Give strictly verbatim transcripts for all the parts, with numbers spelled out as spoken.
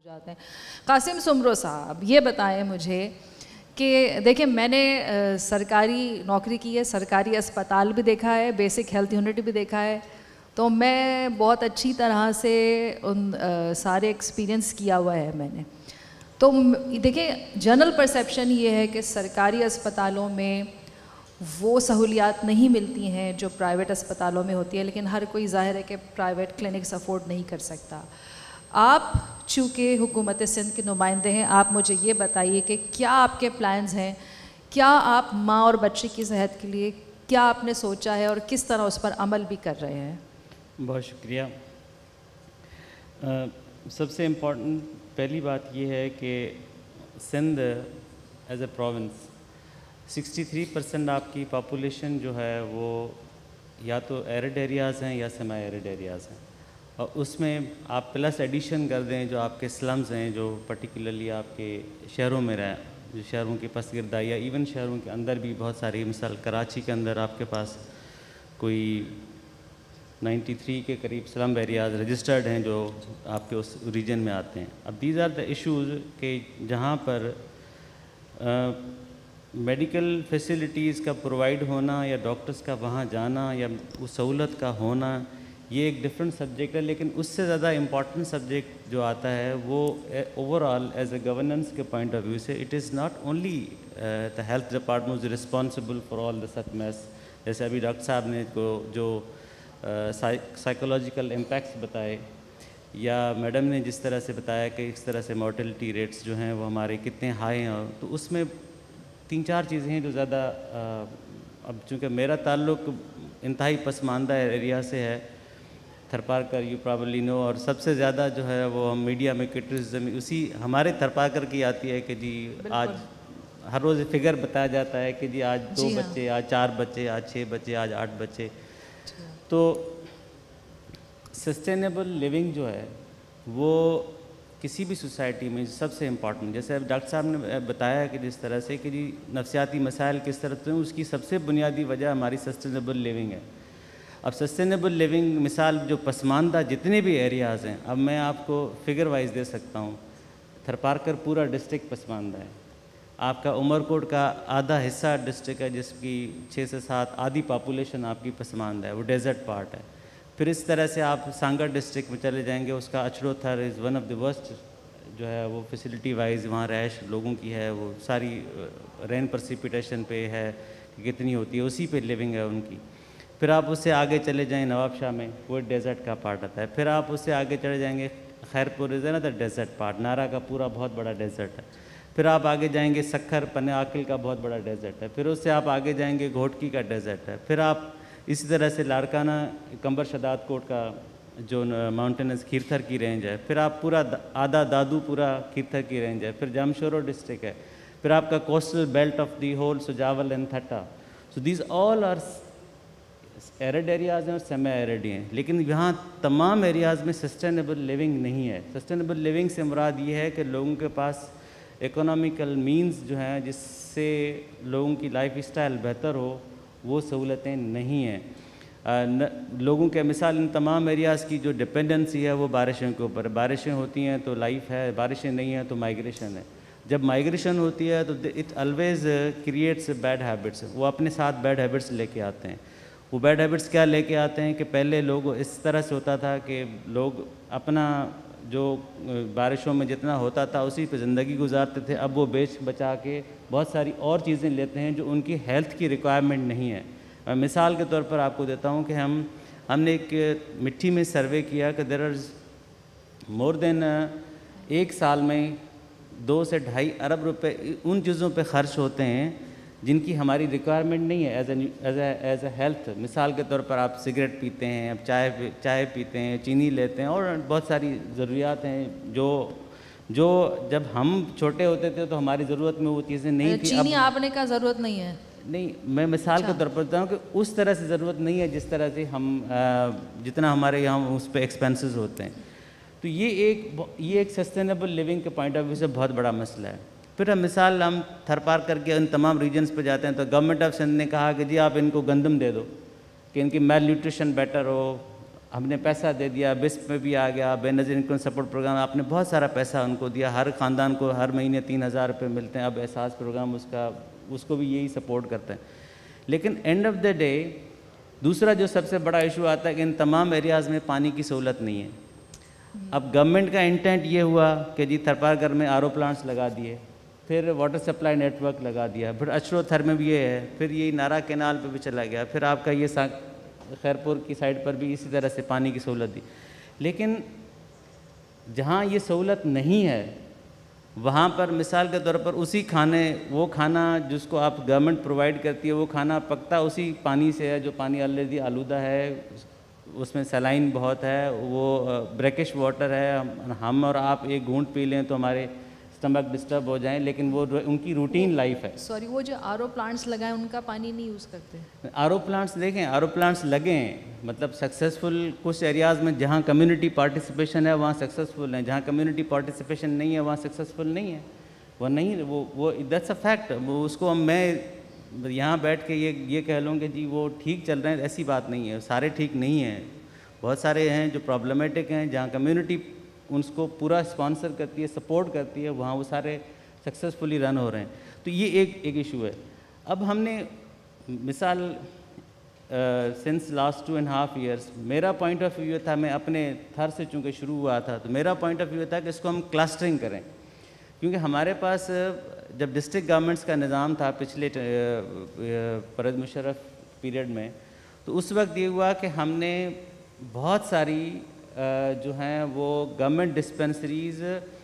जाते हैं। कासिम सुमरो साहब, ये बताएं मुझे कि देखिए मैंने आ, सरकारी नौकरी की है, सरकारी अस्पताल भी देखा है, बेसिक हेल्थ यूनिट भी देखा है, तो मैं बहुत अच्छी तरह से उन आ, सारे एक्सपीरियंस किया हुआ है मैंने। तो देखिए जनरल परसेप्शन ये है कि सरकारी अस्पतालों में वो सहूलियात नहीं मिलती हैं जो प्राइवेट अस्पतालों में होती है, लेकिन हर कोई ज़ाहिर है कि प्राइवेट क्लिनिक्स अफोर्ड नहीं कर सकता। आप चूँकि हुकूमत सिंध के नुमाइंदे हैं, आप मुझे ये बताइए कि क्या आपके प्लान्स हैं, क्या आप माँ और बच्चे की सेहत के लिए क्या आपने सोचा है और किस तरह उस पर अमल भी कर रहे हैं? बहुत शुक्रिया। सबसे इम्पोर्टेंट पहली बात यह है कि सिंध एज ए प्रोविंस तिरसठ परसेंट आपकी पॉपुलेशन जो है वो या तो एरिड एरियाज़ हैं या सेमी एरिड एरियाज़ हैं, और उसमें आप प्लस एडिशन कर दें जो आपके स्लम्स हैं, जो पर्टिकुलरली आपके शहरों में रहे, जो शहरों के पास गिरदा या इवन शहरों के अंदर भी बहुत सारी, मिसाल कराची के अंदर आपके पास कोई तिरानवे के करीब स्लम एरियाज़ रजिस्टर्ड हैं जो आपके उस रीजन में आते हैं। अब दीज आर द इश्यूज़ कि जहाँ पर मेडिकल फैसिलिटीज़ का प्रोवाइड होना या डॉक्टर्स का वहाँ जाना या उस सहूलत का होना, ये एक डिफरेंट सब्जेक्ट है, लेकिन उससे ज़्यादा इम्पॉर्टेंट सब्जेक्ट जो आता है वो ओवरऑल एज ए गवर्नेंस के पॉइंट ऑफ व्यू से it is not only the health department is responsible for all the such mess. जैसे अभी डॉक्टर साहब ने को जो साइकोलॉजिकल इम्पैक्ट्स बताए, या मैडम ने जिस तरह से बताया कि इस तरह से मॉर्टेलिटी रेट्स जो हैं वो हमारे कितने हाई हैं, तो उसमें तीन चार चीज़ें हैं जो ज़्यादा, अब चूँकि मेरा ताल्लुक़ इंतहाई पसमानदा एरिया से है, थरपारकर यू प्रॉब्ली नो, और सबसे ज़्यादा जो है वो हम मीडिया में क्रिटिसिज्म उसी हमारे थरपारकर की आती है कि जी आज हर रोज़ फिगर बताया जाता है कि जी आज दो हाँ। बच्चे, आज चार बच्चे, आज छः बच्चे, आज आठ बच्चे। तो सस्टेनेबल लिविंग जो है वो किसी भी सोसाइटी में सबसे इम्पॉर्टेंट, जैसे अब डॉक्टर साहब ने बताया कि जिस तरह से कि जी नफ्सियाती मसाइल किस तरह से, उसकी सबसे बुनियादी वजह हमारी सस्टेनेबल लिविंग है। अब सस्टेनेबल लिविंग मिसाल जो पसमानदा जितने भी एरियाज़ हैं, अब मैं आपको फिगर वाइज दे सकता हूँ। थरपारकर पूरा डिस्ट्रिक्ट पसमानदा है, आपका उमरकोट का आधा हिस्सा डिस्ट्रिक्ट है जिसकी छः से सात आधी पॉपुलेशन आपकी पसमानदा है, वो डेजर्ट पार्ट है। फिर इस तरह से आप सांगा डिस्ट्रिक्ट में चले जाएंगे, उसका Achhrothar is one of the worst जो है वो फैसिलिटी वाइज वहाँ रैश लोगों की है, वो सारी रेन प्रसिपिटेशन पे है कि कितनी होती है, उसी पे लिविंग है उनकी। फिर आप उससे आगे चले जाएं नवाबशाह में, वो डेजर्ट का पार्ट आता है। फिर आप उससे आगे चले जाएंगे खैरपुर इज़ ना द डेजर्ट पार्ट, नारा का पूरा बहुत बड़ा डेजर्ट है। फिर आप आगे जाएंगे सखर पन्ने आकिल का बहुत बड़ा डेजर्ट है। फिर उससे आप आगे जाएंगे घोटकी का डेजर्ट है। फिर आप इसी तरह से लारकाना कंबर शदात कोट का जो माउंटेनस खीरथर की रेंज है। फिर आप पूरा आधा दादू पूरा खीरथर की रेंज है। फिर जामशोरो डिस्ट्रिक्ट है। फिर आपका coastal belt of the whole Sujawal and Thatta. So these all are arid areas हैं और सेमी एरिड हैं, लेकिन यहाँ तमाम एरियाज़ में सस्टेनेबल लिविंग नहीं है। सस्टेनेबल लिविंग से मुराद ये है कि लोगों के पास इकोनॉमिकल मींस जो हैं जिससे लोगों की लाइफ स्टाइल बेहतर हो, वो सहूलतें नहीं हैं। लोगों के मिसाल इन तमाम एरियाज़ की जो डिपेंडेंसी है वो बारिशों के ऊपर, बारिशें होती हैं तो लाइफ है, बारिशें नहीं हैं तो माइग्रेशन है। जब माइग्रेशन होती है तो it always creates bad habits, वो अपने साथ बैड हैबिट्स लेके आते हैं। वो बैड हैबिट्स क्या लेके आते हैं कि पहले लोग इस तरह से होता था कि लोग अपना जो बारिशों में जितना होता था उसी पे ज़िंदगी गुजारते थे। अब वो बेच बचा के बहुत सारी और चीज़ें लेते हैं जो उनकी हेल्थ की रिक्वायरमेंट नहीं है। मैं मिसाल के तौर पर आपको देता हूँ कि हम हमने एक मिट्टी में सर्वे किया कि देयर इज़ मोर देन एक साल में दो से ढाई अरब रुपए उन चीज़ों पे खर्च होते हैं जिनकी हमारी रिक्वायरमेंट नहीं है as as as a health. मिसाल के तौर पर आप सिगरेट पीते हैं, आप चाय चाय पीते हैं, चीनी लेते हैं, और बहुत सारी ज़रूरियात हैं जो जो जब हम छोटे होते थे तो हमारी ज़रूरत में वो चीज़ें नहीं थी। चीनी आपने कहा ज़रूरत नहीं है? नहीं, मैं मिसाल के तौर पर बताता हूँ कि उस तरह से ज़रूरत नहीं है जिस तरह से हम जितना हमारे यहाँ उस पर एक्सपेंसेस होते हैं। तो ये एक ये एक सस्टेनेबल लिविंग के पॉइंट ऑफ व्यू से बहुत बड़ा मसला है। फिर हम मिसाल हम थरपारकर के इन तमाम रीजन्स पे जाते हैं तो गवर्नमेंट ऑफ सिंध ने कहा कि जी आप इनको गंदम दे दो कि इनकी मेल न्यूट्रिशन बेटर हो, हमने पैसा दे दिया, बिस्प में भी आ गया, बेनज़ीर इनकम सपोर्ट प्रोग्राम, आपने बहुत सारा पैसा उनको दिया, हर ख़ानदान को हर महीने तीन हज़ार रुपये मिलते हैं। अब एहसास प्रोग्राम उसका उसको भी यही सपोर्ट करते हैं। लेकिन एंड ऑफ द डे दूसरा जो सबसे बड़ा इशू आता है कि इन तमाम एरियाज़ में पानी की सहूलत नहीं है। अब गवर्नमेंट का इंटेंट ये हुआ कि जी थरपारकर में आर ओ प्लांट्स लगा दिए, फिर वाटर सप्लाई नेटवर्क लगा दिया, फिर अशरोथर में भी ये है, फिर ये नारा कैनाल पे भी चला गया, फिर आपका ये खैरपुर की साइड पर भी इसी तरह से पानी की सहूलत दी। लेकिन जहाँ ये सहूलत नहीं है वहाँ पर मिसाल के तौर पर उसी खाने वो खाना जिसको आप गवर्नमेंट प्रोवाइड करती है वो खाना पकता उसी पानी से है जो पानी ऑलरेडी आलूदा है, उसमें सलाइन बहुत है, वो ब्रेकिश वाटर है। हम हम और आप एक घूंट पी लें तो हमारे स्टमक डिस्टर्ब हो जाएं, लेकिन वो उनकी रूटीन लाइफ है। सॉरी, वो जो आर ओ प्लांट्स लगाए उनका पानी नहीं यूज़ करते? आर ओ प्लांट्स देखें, आर ओ प्लांट्स लगें, मतलब सक्सेसफुल कुछ एरियाज़ में जहाँ कम्युनिटी पार्टिसिपेशन है वहाँ सक्सेसफुल हैं, जहाँ कम्युनिटी पार्टिसिपेशन नहीं है वहाँ सक्सेसफुल नहीं है। वो नहीं वो वो दैट्स अ फैक्ट। वो उसको मैं यहाँ बैठ के ये ये कह लूँ कि जी वो ठीक चल रहे हैं, ऐसी बात नहीं है। सारे ठीक नहीं हैं, बहुत सारे हैं जो प्रॉब्लमेटिक हैं, जहाँ कम्युनिटी उनको पूरा स्पॉन्सर करती है, सपोर्ट करती है, वहाँ वो सारे सक्सेसफुली रन हो रहे हैं। तो ये एक एक इशू है। अब हमने मिसाल since last two and half years मेरा पॉइंट ऑफ व्यू था, मैं अपने थर से चूँकि शुरू हुआ था तो मेरा पॉइंट ऑफ व्यू था कि इसको हम क्लस्टरिंग करें, क्योंकि हमारे पास जब डिस्ट्रिक्ट गवर्नमेंट्स का निज़ाम था पिछले परवेज़ मुशर्रफ पीरियड में, तो उस वक्त ये हुआ कि हमने बहुत सारी जो हैं वो गवर्नमेंट डिस्पेंसरीज़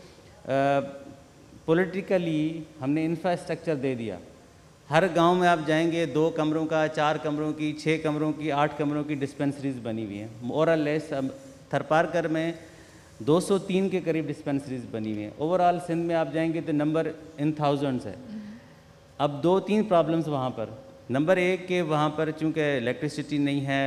पॉलिटिकली हमने इंफ्रास्ट्रक्चर दे दिया। हर गांव में आप जाएंगे दो कमरों का, चार कमरों की, छः कमरों की, आठ कमरों की डिस्पेंसरीज़ बनी हुई हैं। मोर और लेस थरपारकर में दो सौ तीन के करीब डिस्पेंसरीज़ बनी हुई हैं। ओवरऑल सिंध में आप जाएंगे तो नंबर इन थाउजेंड्स है। अब दो तीन प्रॉब्लम्स वहाँ पर, नंबर एक कि वहाँ पर चूँकि इलेक्ट्रिसिटी नहीं है,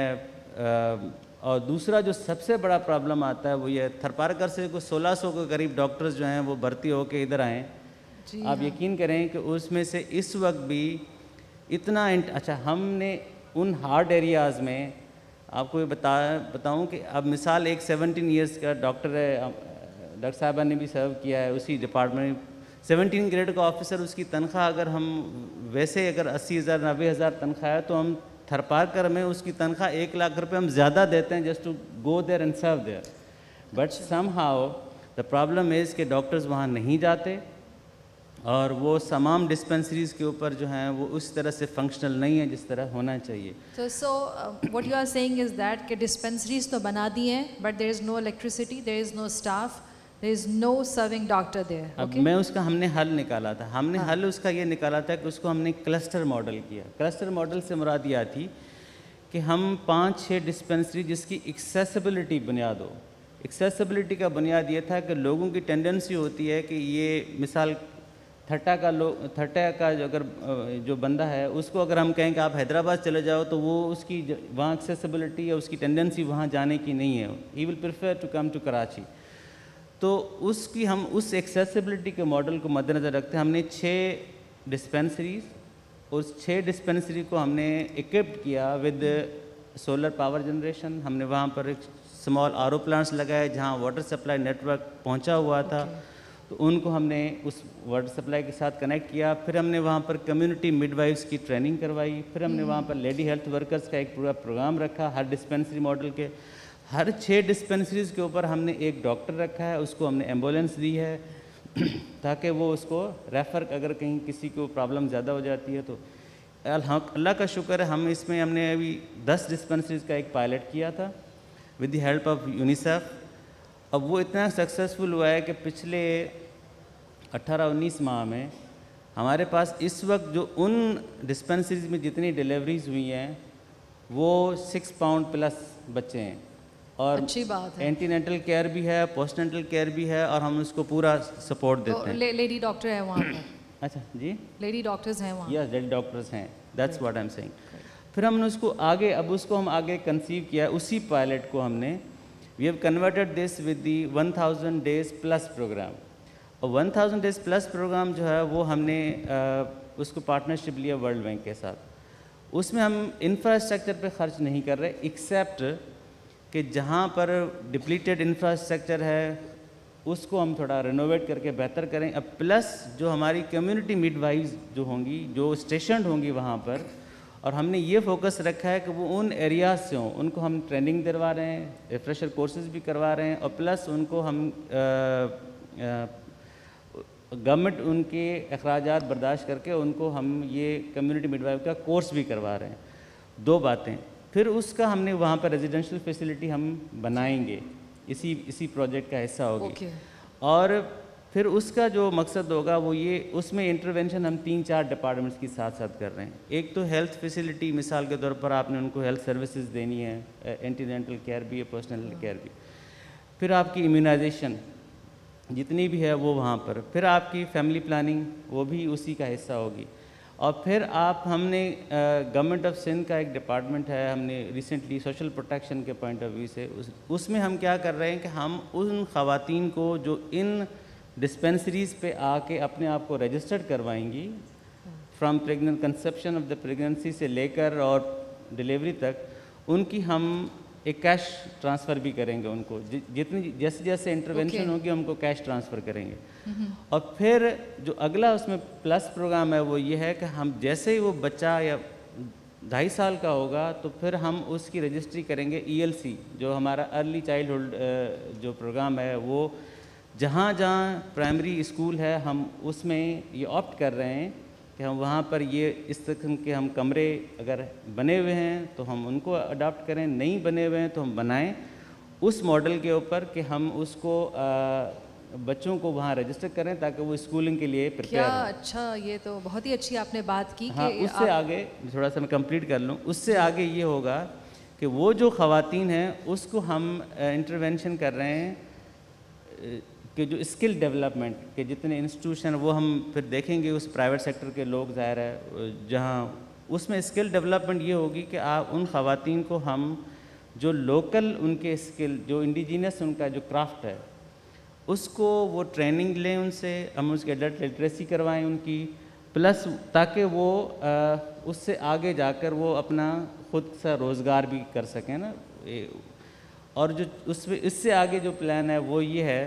आ, और दूसरा जो सबसे बड़ा प्रॉब्लम आता है वो ये थरपारकर से कुछ सोलह सौ के करीब डॉक्टर्स जो हैं वो भर्ती होकर इधर आए। आप हाँ। यकीन करें कि उसमें से इस वक्त भी इतना अच्छा, हमने उन हार्ड एरियाज़ में आपको ये बता बताऊं कि अब मिसाल एक सेवनटीन इयर्स का डॉक्टर है, डॉक्टर साहबा ने भी सर्व किया है उसी डिपार्टमेंट, सेवनटीन ग्रेड का ऑफिसर, उसकी तनख्वाह अगर हम वैसे अगर अस्सी हज़ार नब्बे हज़ार तनख्वाह है तो हम थरपारकर में उसकी तनख्वाह एक लाख रुपए हम ज़्यादा देते हैं just to go there and serve there. But somehow the problem is कि डॉक्टर्स वहाँ नहीं जाते और वो तमाम डिस्पेंसरीज के ऊपर जो हैं वो उस तरह से फंक्शनल नहीं है जिस तरह होना चाहिए। तो so what you are saying is that कि डिस्पेंसरीज तो बना दी हैं but there is no electricity, there is no staff, there is no serving doctor there. अब मैं उसका हमने हल निकाला था, हमने हाँ. हल उसका ये निकाला था कि उसको हमने क्लस्टर मॉडल किया। क्लस्टर मॉडल से मुराद यह थी कि हम पाँच छः डिस्पेंसरी जिसकी एक्सेसिबिलिटी बुनियाद हो। एक्सेसिबिलिटी का बुनियाद ये था कि लोगों की टेंडेंसी होती है कि ये मिसाल थट्टा का लोग थट्टा का जो अगर जो बंदा है उसको अगर हम कहें कि आप हैदराबाद चले जाओ तो वो उसकी वहाँ एक्सेसिबिलिटी या उसकी टेंडेंसी वहाँ जाने की नहीं है, he will prefer to come to Karachi. तो उसकी हम उस एक्सेसिबिलिटी के मॉडल को मद्देनज़र रखते हैं हमने छः डिस्पेंसरीज, उस छः डिस्पेंसरी को हमने इक्विप्ड किया विद सोलर पावर जनरेशन। हमने वहाँ पर एक स्मॉल आर ओ प्लांट्स लगाए जहाँ वाटर सप्लाई नेटवर्क पहुँचा हुआ था। okay. तो उनको हमने उस वाटर सप्लाई के साथ कनेक्ट किया। फिर हमने वहाँ पर कम्युनिटी मिडवाइफ्स की ट्रेनिंग करवाई। फिर हमने वहाँ पर लेडी हेल्थ वर्कर्स का एक पूरा प्रोग्राम रखा हर डिस्पेंसरी मॉडल के। हर छः डिस्पेंसरीज़ के ऊपर हमने एक डॉक्टर रखा है, उसको हमने एम्बुलेंस दी है ताकि वो उसको रेफ़र अगर कहीं किसी को प्रॉब्लम ज़्यादा हो जाती है तो। अल्लाह का शुक्र है हम इसमें हमने अभी दस डिस्पेंसरीज़ का एक पायलट किया था with the help of UNICEF. अब वो इतना सक्सेसफुल हुआ है कि पिछले अट्ठारह उन्नीस माह में हमारे पास इस वक्त जो उन डिस्पेंसरीज में जितनी डिलीवरीज हुई हैं वो सिक्स पाउंड प्लस बच्चे हैं और अच्छी बात है। एंटीनेटल केयर भी है, पोस्टनेटल केयर भी है और हम उसको पूरा सपोर्ट देते तो हैं। ले, लेडी डॉक्टर है वहाँ पर? अच्छा जी, लेडी डॉक्टर्स हैं वहाँ? यस, लेडी डॉक्टर्स हैं, that's what I am saying. फिर हमने उसको आगे अब उसको हम आगे कंसीव किया, उसी पायलट को हमने we have converted this with the one thousand days plus programme. और one thousand days plus programme जो है वो हमने आ, उसको पार्टनरशिप लिया वर्ल्ड बैंक के साथ। उसमें हम इंफ्रास्ट्रक्चर पे खर्च नहीं कर रहे एक्सेप्ट कि जहाँ पर डिप्लीटेड इंफ्रास्ट्रक्चर है उसको हम थोड़ा रेनोवेट करके बेहतर करें। अब प्लस जो हमारी कम्युनिटी मिडवाइफ्स जो होंगी, जो स्टेशन होंगी वहाँ पर, और हमने ये फोकस रखा है कि वो उन एरियाज से हों, उनको हम ट्रेनिंग दिलवा रहे हैं, रिफ्रेशर कोर्सेज भी करवा रहे हैं, और प्लस उनको हम गवर्नमेंट उनके अखराजात बर्दाश्त करके उनको हम ये कम्युनिटी मिडवाइफ का कोर्स भी करवा रहे हैं। दो बातें। फिर उसका हमने वहाँ पर रेजिडेंशियल फैसिलिटी हम बनाएंगे, इसी इसी प्रोजेक्ट का हिस्सा होगी। okay. और फिर उसका जो मकसद होगा वो ये, उसमें इंटरवेंशन हम तीन चार डिपार्टमेंट्स की साथ साथ कर रहे हैं। एक तो हेल्थ फैसिलिटी, मिसाल के तौर पर आपने उनको हेल्थ सर्विसेज देनी है, एंटीनेंटल केयर भी है, पर्सनल केयर भी। फिर आपकी इम्यूनाइजेशन जितनी भी है वो वहाँ पर। फिर आपकी फैमिली प्लानिंग वो भी उसी का हिस्सा होगी। और फिर आप, हमने गवर्नमेंट ऑफ सिंध का एक डिपार्टमेंट है, हमने रिसेंटली सोशल प्रोटेक्शन के पॉइंट ऑफ व्यू से उस उसमें हम क्या कर रहे हैं कि हम उन ख़वातीन को जो इन डिस्पेंसरीज़ पे आके अपने आप को रजिस्टर्ड करवाएंगी, from pregnant conception of the pregnancy से लेकर और डिलीवरी तक, उनकी हम एक कैश ट्रांसफ़र भी करेंगे उनको। जि, जितनी जैसे जैसे इंटरवेंशन okay. होगी हमको कैश ट्रांसफ़र करेंगे। mm-hmm. और फिर जो अगला उसमें प्लस प्रोग्राम है वो ये है कि हम जैसे ही वो बच्चा या ढाई साल का होगा तो फिर हम उसकी रजिस्ट्री करेंगे ई एल सी, जो हमारा अर्ली चाइल्डहुड जो प्रोग्राम है, वो जहाँ जहाँ प्राइमरी स्कूल है हम उसमें ये ऑप्ट कर रहे हैं कि हम वहाँ पर ये इस किस्म के हम कमरे अगर बने हुए हैं तो हम उनको अडॉप्ट करें, नहीं बने हुए हैं तो हम बनाएं उस मॉडल के ऊपर कि हम उसको आ, बच्चों को वहाँ रजिस्टर करें ताकि वो स्कूलिंग के लिए प्रिपेयर हो। अच्छा, ये तो बहुत ही अच्छी आपने बात की। हाँ, कि उससे आगे थोड़ा सा मैं कंप्लीट कर लूँ। उससे आगे ये होगा कि वो जो ख़वातीन हैं उसको हम इंटरवेंशन कर रहे हैं कि जो स्किल डेवलपमेंट के जितने इंस्टीट्यूशन वो हम फिर देखेंगे उस प्राइवेट सेक्टर के लोग, ज़ाहिर है जहाँ उसमें स्किल डेवलपमेंट ये होगी कि आप उन ख़वातीन को हम जो लोकल उनके स्किल, जो इंडिजीनियस उनका जो क्राफ्ट है उसको वो ट्रेनिंग लें उनसे, हम उसके एडल्ट लिटरेसी करवाएं उनकी, प्लस ताकि वो आ, उससे आगे जाकर वो अपना खुद सा रोज़गार भी कर सकें ना। और जो उसमें इससे आगे जो प्लान है वो ये है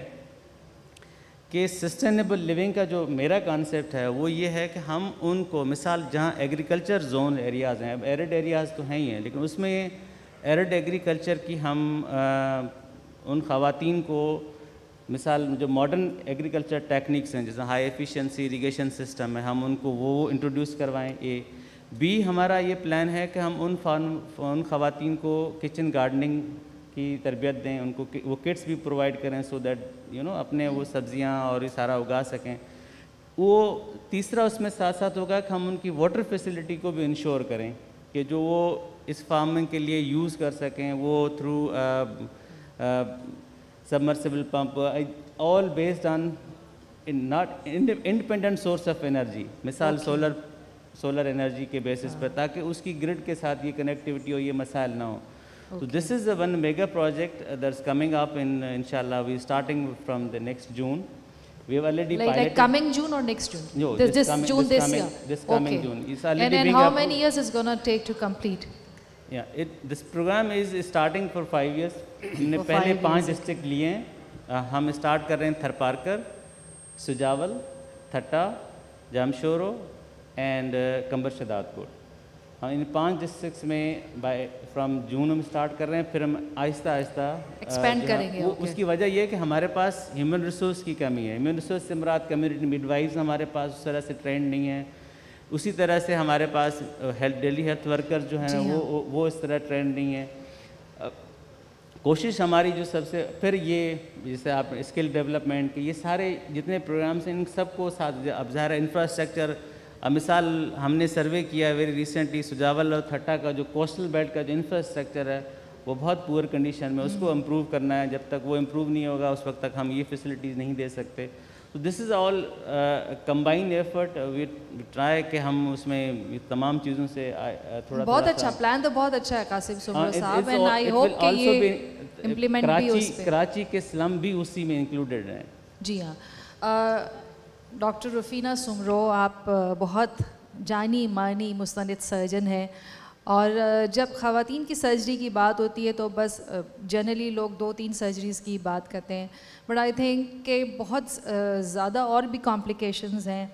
कि सस्टेनेबल लिविंग का जो मेरा कॉन्सेप्ट है वो ये है कि हम उनको, मिसाल जहाँ एग्रीकल्चर जोन एरियाज़ हैं, अब एरिड एरियाज़ तो हैं ही हैं, लेकिन उसमें एरिड एग्रीकल्चर की हम आ, उन ख़वातीन को, मिसाल जो मॉडर्न एग्रीकल्चर टेक्निक्स हैं जैसे हाई एफिशिएंसी इरिगेशन सिस्टम है, हम उनको वो इंट्रोड्यूस करवाएं। ए बी हमारा ये प्लान है कि हम उन फार्म उन ख़वातीन को किचन गार्डनिंग की तरबियत दें, उनको वो किट्स भी प्रोवाइड करें सो दैट यू नो अपने वो सब्जियां और ये सारा उगा सकें। वो तीसरा उसमें साथ साथ होगा कि हम उनकी वाटर फैसिलिटी को भी इंश्योर करें कि जो वो इस फार्मिंग के लिए यूज़ कर सकें, वो through submersible pump, all based on in not independent source of energy, मिसाल सोलर सोलर एनर्जी के बेसिस पर, ताकि उसकी ग्रिड के साथ ये कनेक्टिविटी हो, ये मसाइल ना हो। Okay. So this is the one mega project uh, that's coming up in uh, inshallah we starting from the next June. We have already like, piloted. Like coming June or next June? No, this, this, this coming, June this, this coming, year. This coming okay. June. It's already and and being how approved. many years is gonna take to complete? Yeah, it this program is starting for five years. हमने पहले पांच district लिए हैं। हम start कर रहे हैं Tharparkar, Sujawal, Thatta, Jamshoro and Kambar Shahdadpur. हाँ, इन पांच डिस्ट्रिक्ट्स में बाय फ्रॉम जून हम स्टार्ट कर रहे हैं, फिर हम आहिस्ता आहिस्ता एक्सपेंड करेंगे। वो okay. उसकी वजह ये है कि हमारे पास ह्यूमन रिसोर्स की कमी है। ह्यूमन रिसोर्स से मुराद कम्युनिटी मिडवाइफ्स हमारे पास उस तरह से ट्रेंड नहीं है, उसी तरह से हमारे पास हेल्थ डेली हेल्थ वर्कर जो हैं वो वो वो इस तरह ट्रेंड नहीं है। कोशिश हमारी जो सबसे, फिर ये जैसे आप स्किल डेवलपमेंट के ये सारे जितने प्रोग्राम्स हैं इन सबको साथ, अब ज़ाहिर इंफ्रास्ट्रक्चर, अब मिसाल हमने सर्वे किया वेरी रिसेंटली सुजावल और थट्टा का जो कोस्टल बेल्ट का जो इंफ्रास्ट्रक्चर है वो बहुत पुअर कंडीशन में, उसको इम्प्रूव करना है। जब तक वो इम्प्रूव नहीं होगा उस वक्त तक हम ये फैसिलिटीज़ नहीं दे सकते। तो this is all combined effort, we try कि हम उसमें तमाम चीज़ों से uh, थोड़ा बहुत अच्छा प्लान, तो बहुत अच्छा है कासिम सुमरो साहब, एंड आई होप कि ये इम्प्लीमेंट भी उस पे। कराची के स्लम भी उसी में इंक्लूडेड हैं। जी हाँ। डॉक्टर रुफीना सुमरो, आप बहुत जानी मानी मुस्तनिद सर्जन हैं और जब ख़वातीन की सर्जरी की बात होती है तो बस जनरली लोग दो तीन सर्जरीज़ की बात करते हैं, बट आई थिंक कि बहुत ज़्यादा और भी कॉम्प्लिकेशंस हैं।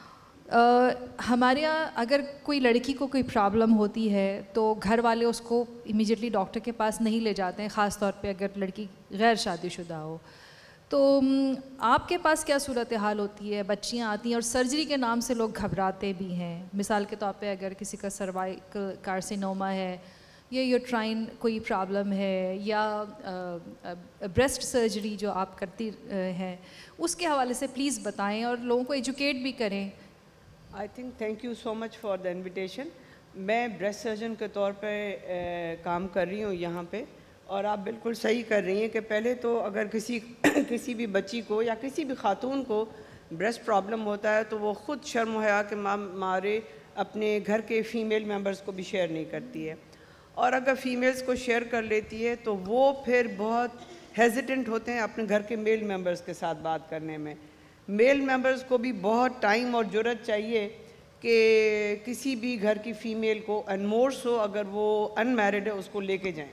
Uh, हमारे यहाँ अगर कोई लड़की को कोई प्रॉब्लम होती है तो घर वाले उसको इमीडिएटली डॉक्टर के पास नहीं ले जाते हैं, ख़ास तौर पे अगर लड़की गैर शादीशुदा हो। तो आपके पास क्या सूरत हाल होती है? बच्चियाँ आती हैं और सर्जरी के नाम से लोग घबराते भी हैं। मिसाल के तौर पे अगर किसी का सर्वाइकल कार्सिनोमा है या यूट्राइन कोई प्रॉब्लम है या ब्रेस्ट सर्जरी जो आप करती हैं, उसके हवाले से प्लीज़ बताएं और लोगों को एजुकेट भी करें। I think thank you so much for the invitation. मैं ब्रेस्ट सर्जन के तौर पे uh, काम कर रही हूँ यहाँ पे, और आप बिल्कुल सही कर रही हैं कि पहले तो अगर किसी किसी भी बच्ची को या किसी भी खातून को ब्रेस्ट प्रॉब्लम होता है तो वो ख़ुद शर्म हया के मारे अपने घर के फ़ीमेल मेंबर्स को भी शेयर नहीं करती है, और अगर फीमेल्स को शेयर कर लेती है तो वो फिर बहुत हेजिटेंट होते हैं अपने घर के मेल मेंबर्स के साथ बात करने में। मेल मेंबर्स को भी बहुत टाइम और जुर्रत चाहिए कि किसी भी घर की फ़ीमेल को, एंड मोर सो अगर वो अनमैरिड है, उसको लेके जाएं।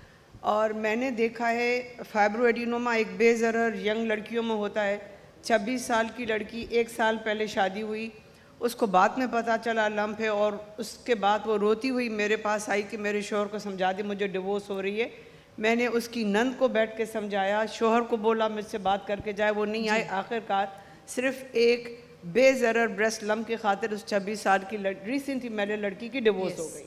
और मैंने देखा है फाइब्रोएडिनोमा एक बेज़रर यंग लड़कियों में होता है। छब्बीस साल की लड़की, एक साल पहले शादी हुई, उसको बाद में पता चला लंप है, और उसके बाद वो रोती हुई मेरे पास आई कि मेरे शोहर को समझा दे मुझे डिवोर्स हो रही है। मैंने उसकी नंद को बैठ के समझाया, शोहर को बोला मुझसे बात करके जाए, वो नहीं आए। आखिरकार सिर्फ एक बेज़रर ब्रेस्ट लम्प की खातिर उस छब्बीस साल की रिसेंटली मैरिड लड़की की डिवोर्स हो गई।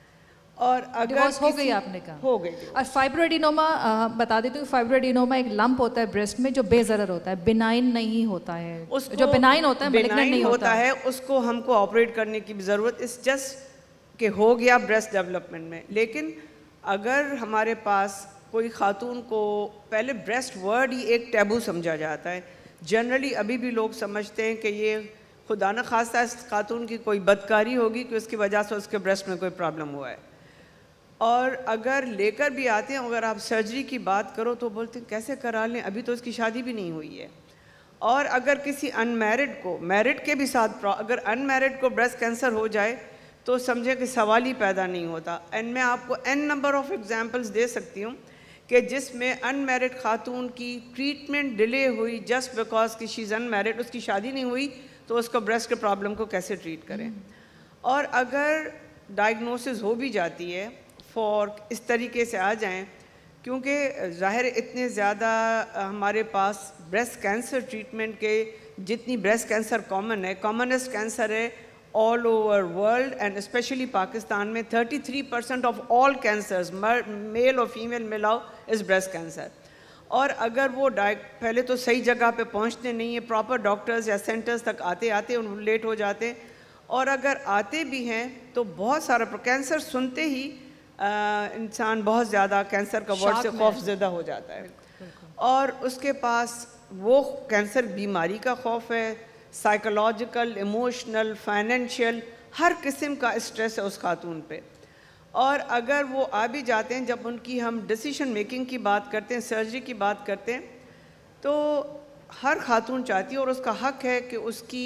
और अगर हो गई, आपने कहा हो गई। और फाइब्रोएडिनोमा बता देती हूँ, फाइब्रोएडिनोमा एक लंप होता है ब्रेस्ट में जो बेज़रर होता है, बिनाइन नहीं होता है। जो बिनाइन होता है बिनाइन नहीं होता है, उसको हमको ऑपरेट करने की ज़रूरत इस जस्ट के हो गया ब्रेस्ट डेवलपमेंट में। लेकिन अगर हमारे पास कोई खातून को, पहले ब्रेस्ट वर्ड ही एक टैबू समझा जाता है। जनरली अभी भी लोग समझते हैं कि ये खुदा न खास्ता इस खातून की कोई बदकारी होगी कि उसकी वजह से उसके ब्रेस्ट में कोई प्रॉब्लम हुआ है। और अगर लेकर भी आते हैं, अगर आप सर्जरी की बात करो तो बोलते हैं कैसे करा लें, अभी तो उसकी शादी भी नहीं हुई है। और अगर किसी अनमैरिड को, मैरिड के भी साथ, अगर अनमैरिड को ब्रेस्ट कैंसर हो जाए तो समझे कि सवाल ही पैदा नहीं होता। एंड मैं आपको एन नंबर ऑफ एग्जांपल्स दे सकती हूँ कि जिसमें अनमैरिड खातून की ट्रीटमेंट डिले हुई जस्ट बिकॉज कि शी इज़ अनमैरिड, उसकी शादी नहीं हुई, तो उसको ब्रेस्ट के प्रॉब्लम को कैसे ट्रीट करें। और अगर डायग्नोसिस हो भी जाती है, फॉर इस तरीके से आ जाएं, क्योंकि ज़ाहिर इतने ज़्यादा हमारे पास ब्रेस्ट कैंसर ट्रीटमेंट के, जितनी ब्रेस्ट कैंसर कॉमन है, कॉमनेस्ट कैंसर है all over world and specially Pakistan में। तैंतीस percent of all cancers, male और फीमेल मिलाओ, इज़ ब्रेस्ट कैंसर। और अगर वो पहले तो सही जगह पे पहुंचते नहीं है, प्रॉपर डॉक्टर्स या सेंटर्स तक आते आते उन लेट हो जाते हैं, और अगर आते भी हैं तो बहुत सारा कैंसर सुनते ही इंसान बहुत ज़्यादा कैंसर का वर्ड से खौफ ज़दा हो जाता है। और उसके पास वो कैंसर बीमारी का खौफ है, साइकोलॉजिकल, इमोशनल, फाइनेंशियल, हर किस्म का स्ट्रेस है उस खातून पे। और अगर वो आ भी जाते हैं, जब उनकी हम डिसीजन मेकिंग की बात करते हैं, सर्जरी की बात करते हैं, तो हर खातून चाहती है और उसका हक है कि उसकी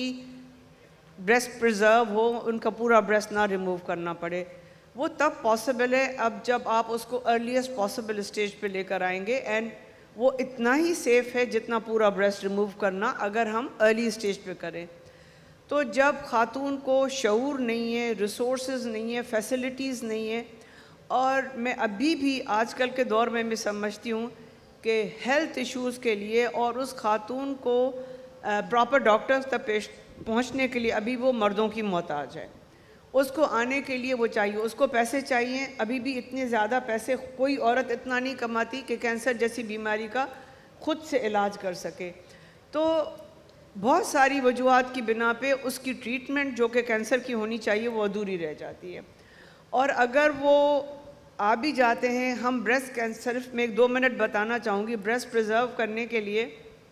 ब्रेस्ट प्रिजर्व हो, उनका पूरा ब्रेस्ट ना रिमूव करना पड़े। वो तब पॉसिबल है अब जब आप उसको अर्लीस्ट पॉसिबल स्टेज पे लेकर आएंगे, एंड वो इतना ही सेफ़ है जितना पूरा ब्रेस्ट रिमूव करना अगर हम अर्ली स्टेज पे करें। तो जब खातून को शऊर नहीं है, रिसोर्सेज नहीं है, फैसिलिटीज़ नहीं है, और मैं अभी भी आजकल के दौर में मैं समझती हूँ कि हेल्थ इश्यूज़ के लिए और उस खातून को प्रॉपर डॉक्टर्स तक पेश पहुँचने के लिए अभी वो मर्दों की मोहताज है। उसको आने के लिए वो चाहिए, उसको पैसे चाहिए। अभी भी इतने ज़्यादा पैसे कोई औरत इतना नहीं कमाती कि कैंसर जैसी बीमारी का खुद से इलाज कर सके। तो बहुत सारी वजूहात की बिना पे उसकी ट्रीटमेंट जो कि कैंसर की होनी चाहिए वो अधूरी रह जाती है। और अगर वो आ भी जाते हैं, हम ब्रेस्ट कैंसर, सिर्फ मैं एक दो मिनट बताना चाहूँगी, ब्रेस्ट प्रिजर्व करने के लिए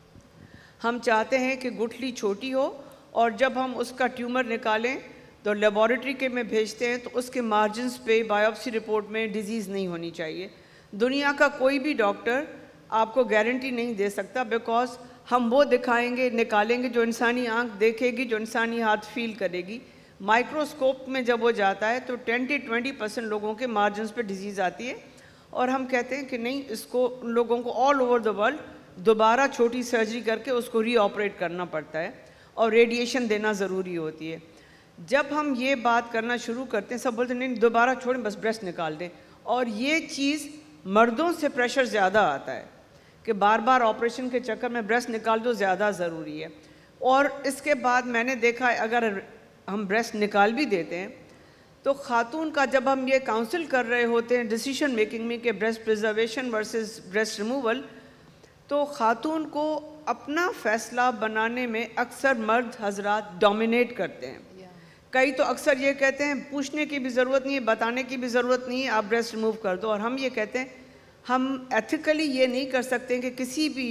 हम चाहते हैं कि गुठली छोटी हो, और जब हम उसका ट्यूमर निकालें तो लेबॉरेटरी के में भेजते हैं तो उसके मार्जिन्स पे बायोप्सी रिपोर्ट में डिजीज़ नहीं होनी चाहिए। दुनिया का कोई भी डॉक्टर आपको गारंटी नहीं दे सकता, बिकॉज हम वो दिखाएंगे, निकालेंगे जो इंसानी आंख देखेगी, जो इंसानी हाथ फील करेगी, माइक्रोस्कोप में जब वो जाता है तो टेन टू ट्वेंटी परसेंट लोगों के मार्जिन्स पे डिजीज़ आती है, और हम कहते हैं कि नहीं, इसको उन लोगों को ऑल ओवर द वर्ल्ड दोबारा छोटी सर्जरी करके उसको रीऑपरेट करना पड़ता है और रेडिएशन देना ज़रूरी होती है। जब हम ये बात करना शुरू करते हैं सब बोलते हैं नहीं दोबारा छोड़ें, बस ब्रेस्ट निकाल दें, और ये चीज़ मर्दों से प्रेशर ज़्यादा आता है कि बार बार ऑपरेशन के चक्कर में ब्रेस्ट निकाल दो, ज़्यादा ज़रूरी है। और इसके बाद मैंने देखा है अगर हम ब्रेस्ट निकाल भी देते हैं तो ख़ातून का जब हम ये काउंसिल कर रहे होते हैं डिसीजन मेकिंग में कि breast preservation versus breast removal, तो ख़ातून को अपना फ़ैसला बनाने में अक्सर मर्द हजरात डोमिनेट करते हैं। कई तो अक्सर ये कहते हैं पूछने की भी ज़रूरत नहीं है, बताने की भी ज़रूरत नहीं है, आप ब्रेस्ट रिमूव कर दो। और हम ये कहते हैं हम एथिकली ये नहीं कर सकते कि किसी भी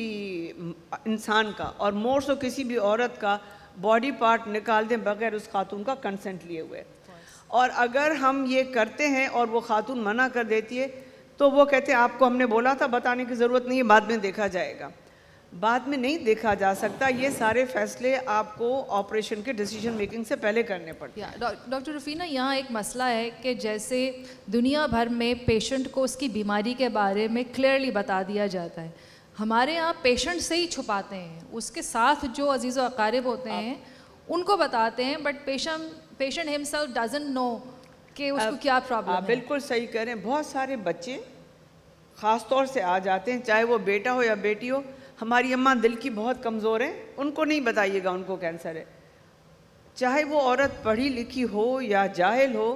इंसान का और मोर सो किसी भी औरत का बॉडी पार्ट निकाल दें बगैर उस खातून का कंसेंट लिए हुए। और अगर हम ये करते हैं और वो खातून मना कर देती है तो वो कहते हैं आपको हमने बोला था, बताने की ज़रूरत नहीं है, बाद में देखा जाएगा। बाद में नहीं देखा जा सकता, ये सारे फैसले आपको ऑपरेशन के डिसीजन मेकिंग से पहले करने पड़ते हैं। डॉक्टर रुफीना, यहाँ एक मसला है कि जैसे दुनिया भर में पेशेंट को उसकी बीमारी के बारे में क्लियरली बता दिया जाता है, हमारे यहाँ पेशेंट से ही छुपाते हैं, उसके साथ जो अजीज़ व अकारिब होते हैं उनको बताते हैं, but patient patient himself doesn't know कि उसको क्या प्रॉब्लम है। बिल्कुल सही कह रहे हैं। बहुत सारे बच्चे ख़ास तौर से आ जाते हैं, चाहे वो बेटा हो या बेटी हो, हमारी अम्मा दिल की बहुत कमज़ोर है, उनको नहीं बताइएगा उनको कैंसर है। चाहे वो औरत पढ़ी लिखी हो या जाहिल हो,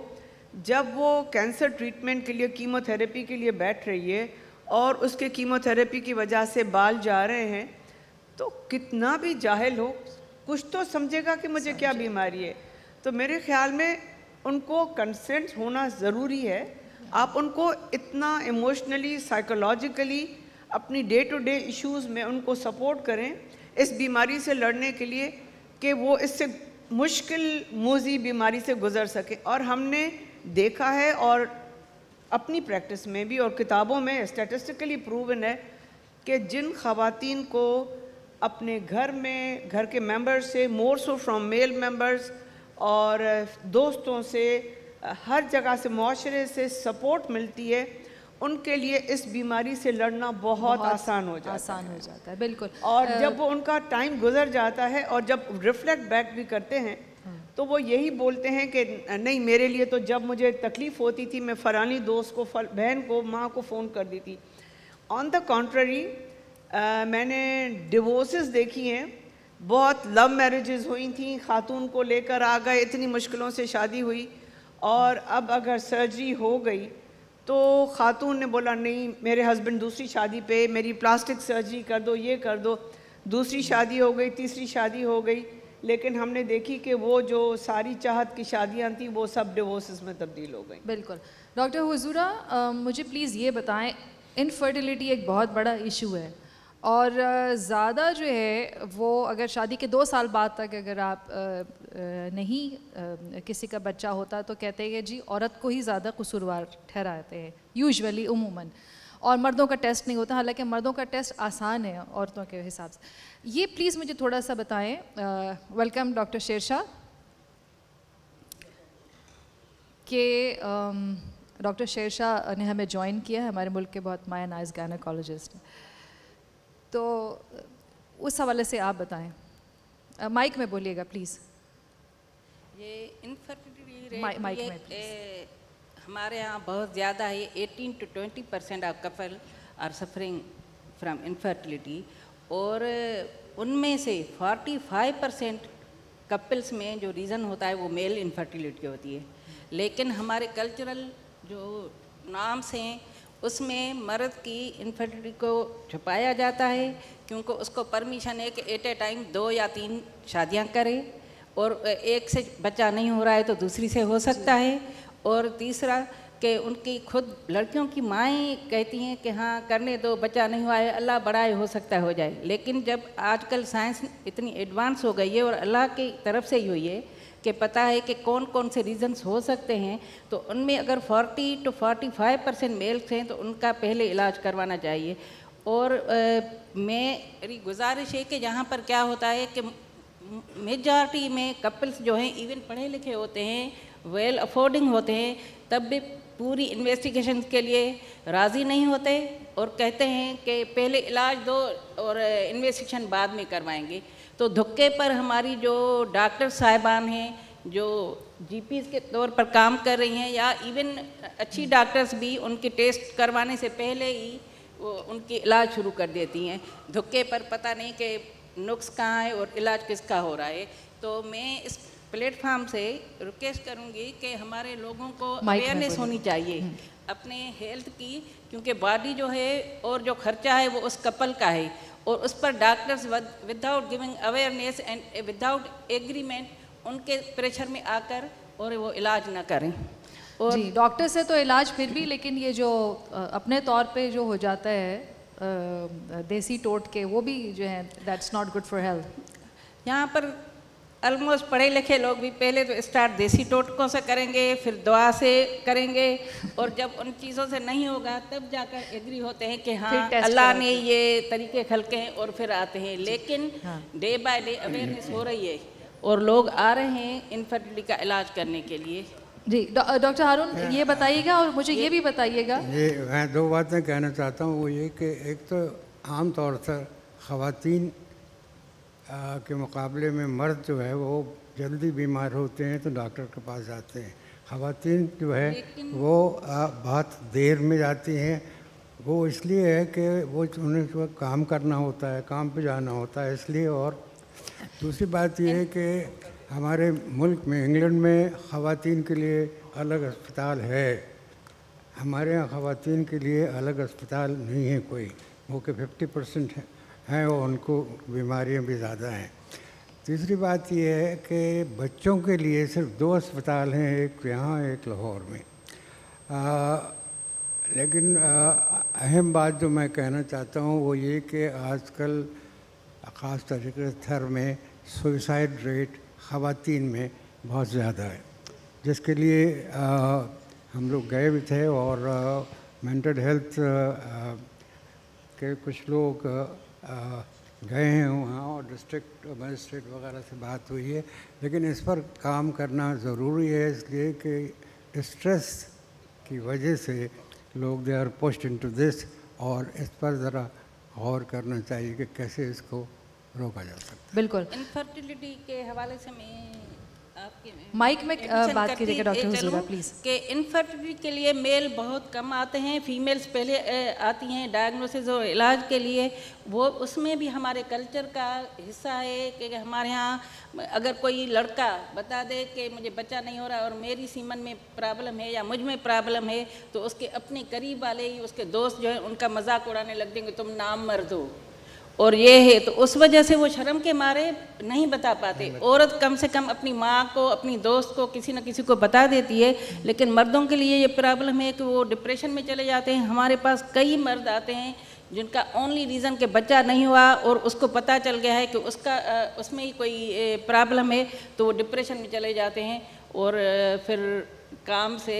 जब वो कैंसर ट्रीटमेंट के लिए कीमोथेरेपी के लिए बैठ रही है और उसके कीमोथेरेपी की वजह से बाल जा रहे हैं, तो कितना भी जाहिल हो कुछ तो समझेगा कि मुझे क्या बीमारी है। तो मेरे ख्याल में उनको कंसेंट होना ज़रूरी है। आप उनको इतना इमोशनली साइकोलॉजिकली अपनी डे टू डे इश्यूज़ में उनको सपोर्ट करें इस बीमारी से लड़ने के लिए कि वो इससे मुश्किल मूजी बीमारी से गुज़र सके। और हमने देखा है और अपनी प्रैक्टिस में भी और किताबों में स्टैटिस्टिकली प्रूवन है कि जिन ख़वातीन को अपने घर में घर के मेंबर्स से, more so from male members और दोस्तों से, हर जगह से, मुआशरे से सपोर्ट मिलती है, उनके लिए इस बीमारी से लड़ना बहुत, बहुत आसान हो जाता आसान है। हो जाता है बिल्कुल। और आ, जब वो उनका टाइम गुजर जाता है और जब रिफ्लेक्ट बैक भी करते हैं तो वो यही बोलते हैं कि नहीं, मेरे लिए तो जब मुझे तकलीफ़ होती थी मैं फ़लानी दोस्त को, बहन को, माँ को फ़ोन कर दी थी। ऑन द कॉन्ट्ररी मैंने डिवोर्सेस देखी हैं, बहुत लव मैरिजेस हुई थी, खातून को लेकर आ गए, इतनी मुश्किलों से शादी हुई और अब अगर सर्जरी हो गई तो खातून ने बोला नहीं, मेरे हस्बैंड दूसरी शादी पे, मेरी प्लास्टिक सर्जरी कर दो, ये कर दो। दूसरी शादी हो गई, तीसरी शादी हो गई, लेकिन हमने देखी कि वो जो सारी चाहत की शादियाँ थी वो सब डिवोर्सेस में तब्दील हो गई। बिल्कुल। डॉक्टर हुजूरा, मुझे प्लीज़ ये बताएं, इनफर्टिलिटी एक बहुत बड़ा इशू है और ज़्यादा जो है वो अगर शादी के दो साल बाद तक अगर आप नहीं किसी का बच्चा होता तो कहते हैं कि जी औरत को ही ज़्यादा कसूरवार ठहराते हैं यूजुअली, उमूमन, और मर्दों का टेस्ट नहीं होता, हालांकि मर्दों का टेस्ट आसान है औरतों के हिसाब से। ये प्लीज़ मुझे थोड़ा सा बताएं। वेलकम डॉक्टर शेरशाह के डॉक्टर शेरशाह ने हमें ज्वाइन किया है, हमारे मुल्क के बहुत माया नाइज गायनेकोलॉजिस्ट हैं, तो उस हवाले से आप बताएं। माइक में बोलिएगा प्लीज़। ये इनफर्टिलिटी रेट माइक माइक ये, में प्लीज़। ए, हमारे यहाँ बहुत ज़्यादा है। Eighteen to twenty percent of couple are suffering from infertility और उनमें से फोर्टी फाइव परसेंट कपल्स में जो रीज़न होता है वो मेल इनफर्टिलिटी होती है। लेकिन हमारे कल्चरल जो नॉर्म्स हैं उसमें मर्द की इनफर्टिलिटी को छुपाया जाता है क्योंकि उसको परमिशन है कि एट ए टाइम दो या तीन शादियां करे और एक से बच्चा नहीं हो रहा है तो दूसरी से हो सकता है। और तीसरा कि उनकी खुद लड़कियों की माएँ कहती हैं कि हाँ करने दो, बच्चा नहीं हुआ है, अल्लाह बढ़ाए, हो सकता है हो जाए। लेकिन जब आजकल साइंस इतनी एडवांस हो गई है और अल्लाह की तरफ से ही हुई है कि पता है कि कौन कौन से रीज़न्स हो सकते हैं, तो उनमें अगर चालीस टू पैंतालीस परसेंट मेल्स हैं तो उनका पहले इलाज करवाना चाहिए। और आ, मेरी गुजारिश है कि यहाँ पर क्या होता है कि मेजॉरिटी में कपल्स जो हैं इवन पढ़े लिखे होते हैं, वेल अफोर्डिंग होते हैं, तब भी पूरी इन्वेस्टिगेशन के लिए राज़ी नहीं होते और कहते हैं कि पहले इलाज दो और इन्वेस्टिगेशन बाद में करवाएंगे। तो धक्के पर हमारी जो डॉक्टर साहिबान हैं, जो जीपीज़ के तौर पर काम कर रही हैं, या इवन अच्छी डॉक्टर्स भी उनके टेस्ट करवाने से पहले ही वो उनकी इलाज शुरू कर देती हैं। धक्के पर पता नहीं कि नुक्स कहाँ है और इलाज किसका हो रहा है। तो मैं इस प्लेटफार्म से रिक्वेस्ट करूँगी कि हमारे लोगों को अवेयरनेस होनी चाहिए अपने हेल्थ की, क्योंकि बॉडी जो है और जो खर्चा है वो उस कपल का है, और उस पर doctors without giving awareness and without agreement उनके प्रेशर में आकर और वो इलाज ना करें। और जी, डॉक्टर से तो इलाज फिर भी, लेकिन ये जो अपने तौर पे जो हो जाता है देसी टोट के, वो भी जो है that's not good for health. यहाँ पर ऑलमोस्ट पढ़े लिखे लोग भी पहले तो स्टार्ट देसी टोटकों से करेंगे, फिर दवा से करेंगे, और जब उन चीज़ों से नहीं होगा तब जाकर एग्री होते हैं कि हाँ अल्लाह ने ये तरीके खलके हैं, और फिर आते हैं। लेकिन डे बाय डे अवेयरनेस हो रही है और लोग आ रहे हैं इनफर्टिलिटी का इलाज करने के लिए। जी डॉक्टर हारून, ये बताइएगा और मुझे ये भी बताइएगा। ये मैं दो बातें कहना चाहता हूँ। वो ये कि एक तो आम तौर पर ख़वातीन के मुकाबले में मर्द जो है वो जल्दी बीमार होते हैं तो डॉक्टर के पास जाते हैं। ख़वातीन जो है वो आ, बहुत देर में जाती हैं। वो इसलिए है कि वो उन्हें जो काम करना होता है, काम पे जाना होता है, इसलिए। और दूसरी बात ये है कि हमारे मुल्क में, इंग्लैंड में ख़वातीन के लिए अलग अस्पताल है, हमारे यहाँ ख़वातीन के लिए अलग अस्पताल नहीं है कोई। वो कि फिफ्टी परसेंट हैं और उनको बीमारियाँ भी ज़्यादा हैं। तीसरी बात ये है कि बच्चों के लिए सिर्फ दो अस्पताल हैं, एक यहाँ एक लाहौर में। आ, लेकिन आ, अहम बात जो मैं कहना चाहता हूँ वो ये कि आजकल ख़ास तरीके से थर में सुसाइड रेट ख़वातीन में बहुत ज़्यादा है, जिसके लिए आ, हम लोग गए भी थे और मेंटल हेल्थ आ, के कुछ लोग आ, गए हैं वहाँ और डिस्ट्रिक्ट मजिस्ट्रेट वगैरह से बात हुई है। लेकिन इस पर काम करना ज़रूरी है, इसलिए कि स्ट्रेस की वजह से लोग they are pushed into this, और इस पर ज़रा गौर करना चाहिए कि कैसे इसको रोका जा सकता है। बिल्कुल। इनफर्टिलिटी के हवाले से मैं आपके माइक में बात कीजिएगा डॉक्टर हुजूरा प्लीज़। कि इनफर्टिलिटी के लिए मेल बहुत कम आते हैं, फीमेल्स पहले आती हैं डायग्नोसिस और इलाज के लिए। वो उसमें भी हमारे कल्चर का हिस्सा है कि हमारे यहाँ अगर कोई लड़का बता दे कि मुझे बच्चा नहीं हो रहा और मेरी सीमन में प्रॉब्लम है या मुझ में प्रॉब्लम है, तो उसके अपने करीब वाले ही उसके दोस्त जो है उनका मजाक उड़ाने लग देंगे, तुम नाम मर्द हो और ये है। तो उस वजह से वो शर्म के मारे नहीं बता पाते। औरत कम से कम अपनी माँ को, अपनी दोस्त को, किसी न किसी को बता देती है, लेकिन मर्दों के लिए ये प्रॉब्लम है कि वो डिप्रेशन में चले जाते हैं। हमारे पास कई मर्द आते हैं जिनका ओनली रीज़न कि बच्चा नहीं हुआ और उसको पता चल गया है कि उसका उसमें ही कोई प्रॉब्लम है, तो वो डिप्रेशन में चले जाते हैं और फिर काम से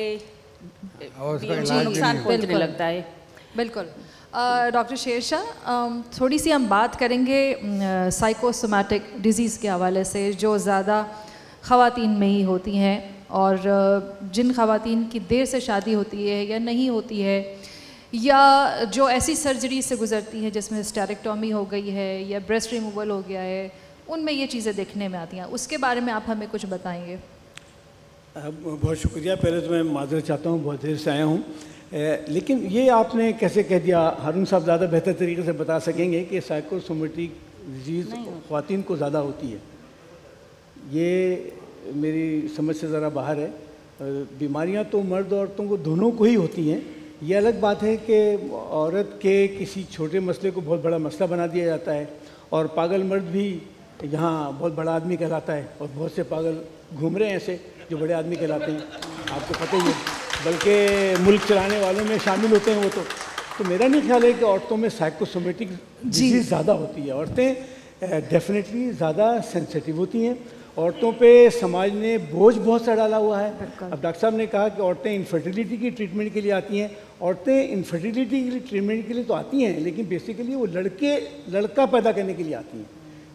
नुकसान पहुँचने लगता है। बिल्कुल। डॉक्टर शेरशाह, थोड़ी सी हम बात करेंगे साइकोसोमैटिक डिजीज़ के हवाले से, जो ज़्यादा ख़वातीन में ही होती हैं, और जिन ख़वातीन की देर से शादी होती है या नहीं होती है, या जो ऐसी सर्जरी से गुज़रती है जिसमें स्टेरेक्टोमी हो गई है या ब्रेस्ट रिमूवल हो गया है, उनमें ये चीज़ें देखने में आती हैं। उसके बारे में आप हमें कुछ बताएंगे? बहुत शुक्रिया। पहले तो मैं माज़रत चाहता हूँ, बहुत देर से आया हूँ। लेकिन ये आपने कैसे कह दिया, हारून साहब ज़्यादा बेहतर तरीके से बता सकेंगे कि साइकोसोमेटिक डिजीज़ ख़वातीन को ज़्यादा होती है। ये मेरी समझ से ज़रा बाहर है। बीमारियां तो मर्द औरतों को दोनों को ही होती हैं। ये अलग बात है कि औरत के किसी छोटे मसले को बहुत बड़ा मसला बना दिया जाता है, और पागल मर्द भी यहाँ बहुत बड़ा आदमी कहलाता है, और बहुत से पागल घूम रहे हैं ऐसे जो बड़े आदमी कहलाते हैं, आपको पता ही है, बल्कि मुल्क चलाने वालों में शामिल होते हैं वो तो। तो मेरा नहीं ख्याल है कि औरतों में साइकोसोमेटिक डिजीज़ ज़्यादा होती है। औरतें डेफिनेटली ज़्यादा सेंसिटिव होती हैं। औरतों पे समाज ने बोझ बहुत सा डाला हुआ है। अब डॉक्टर साहब ने कहा कि औरतें इनफर्टिलिटी की ट्रीटमेंट के लिए आती हैं। औरतें इनफर्टिलिटी के लिए ट्रीटमेंट के लिए तो आती हैं, लेकिन बेसिकली वो लड़के लड़का पैदा करने के लिए आती हैं,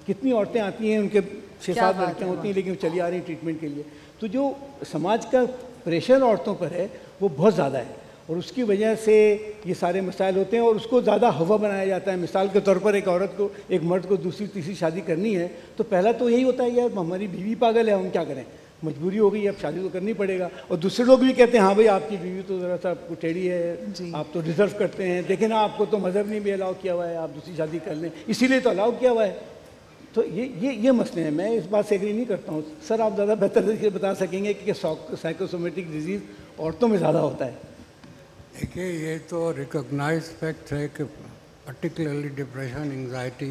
कितनी औरतें आती हैं, उनके छः सात लड़कियाँ होती हैं लेकिन चली आ रही हैं ट्रीटमेंट के लिए। तो जो समाज का प्रेशर औरतों पर है वो बहुत ज़्यादा है और उसकी वजह से ये सारे मसाइल होते हैं और उसको ज़्यादा हवा बनाया जाता है। मिसाल के तौर पर एक औरत को, एक मर्द को दूसरी तीसरी शादी करनी है तो पहला तो यही होता है यार हमारी बीवी पागल है, हम क्या करें, मजबूरी हो गई, अब शादी तो करनी पड़ेगा। और दूसरे लोग भी कहते हैं हाँ भाई आपकी बीवी तो ज़रा सा टेढ़ी है, आप तो डिज़र्व करते हैं, देखें ना आपको तो मज़हब ने भी अलाउ किया हुआ है, आप दूसरी शादी कर लें, इसीलिए तो अलाउ किया हुआ है। तो ये ये ये मसले हैं, मैं इस बात से एग्री नहीं करता हूँ। सर आप ज़्यादा बेहतर तरीके से बता सकेंगे कि साइकोसोमेटिक डिजीज़ औरतों में ज़्यादा होता है। देखिए ये तो रिकॉग्नाइज फैक्ट है कि particularly depression, anxiety,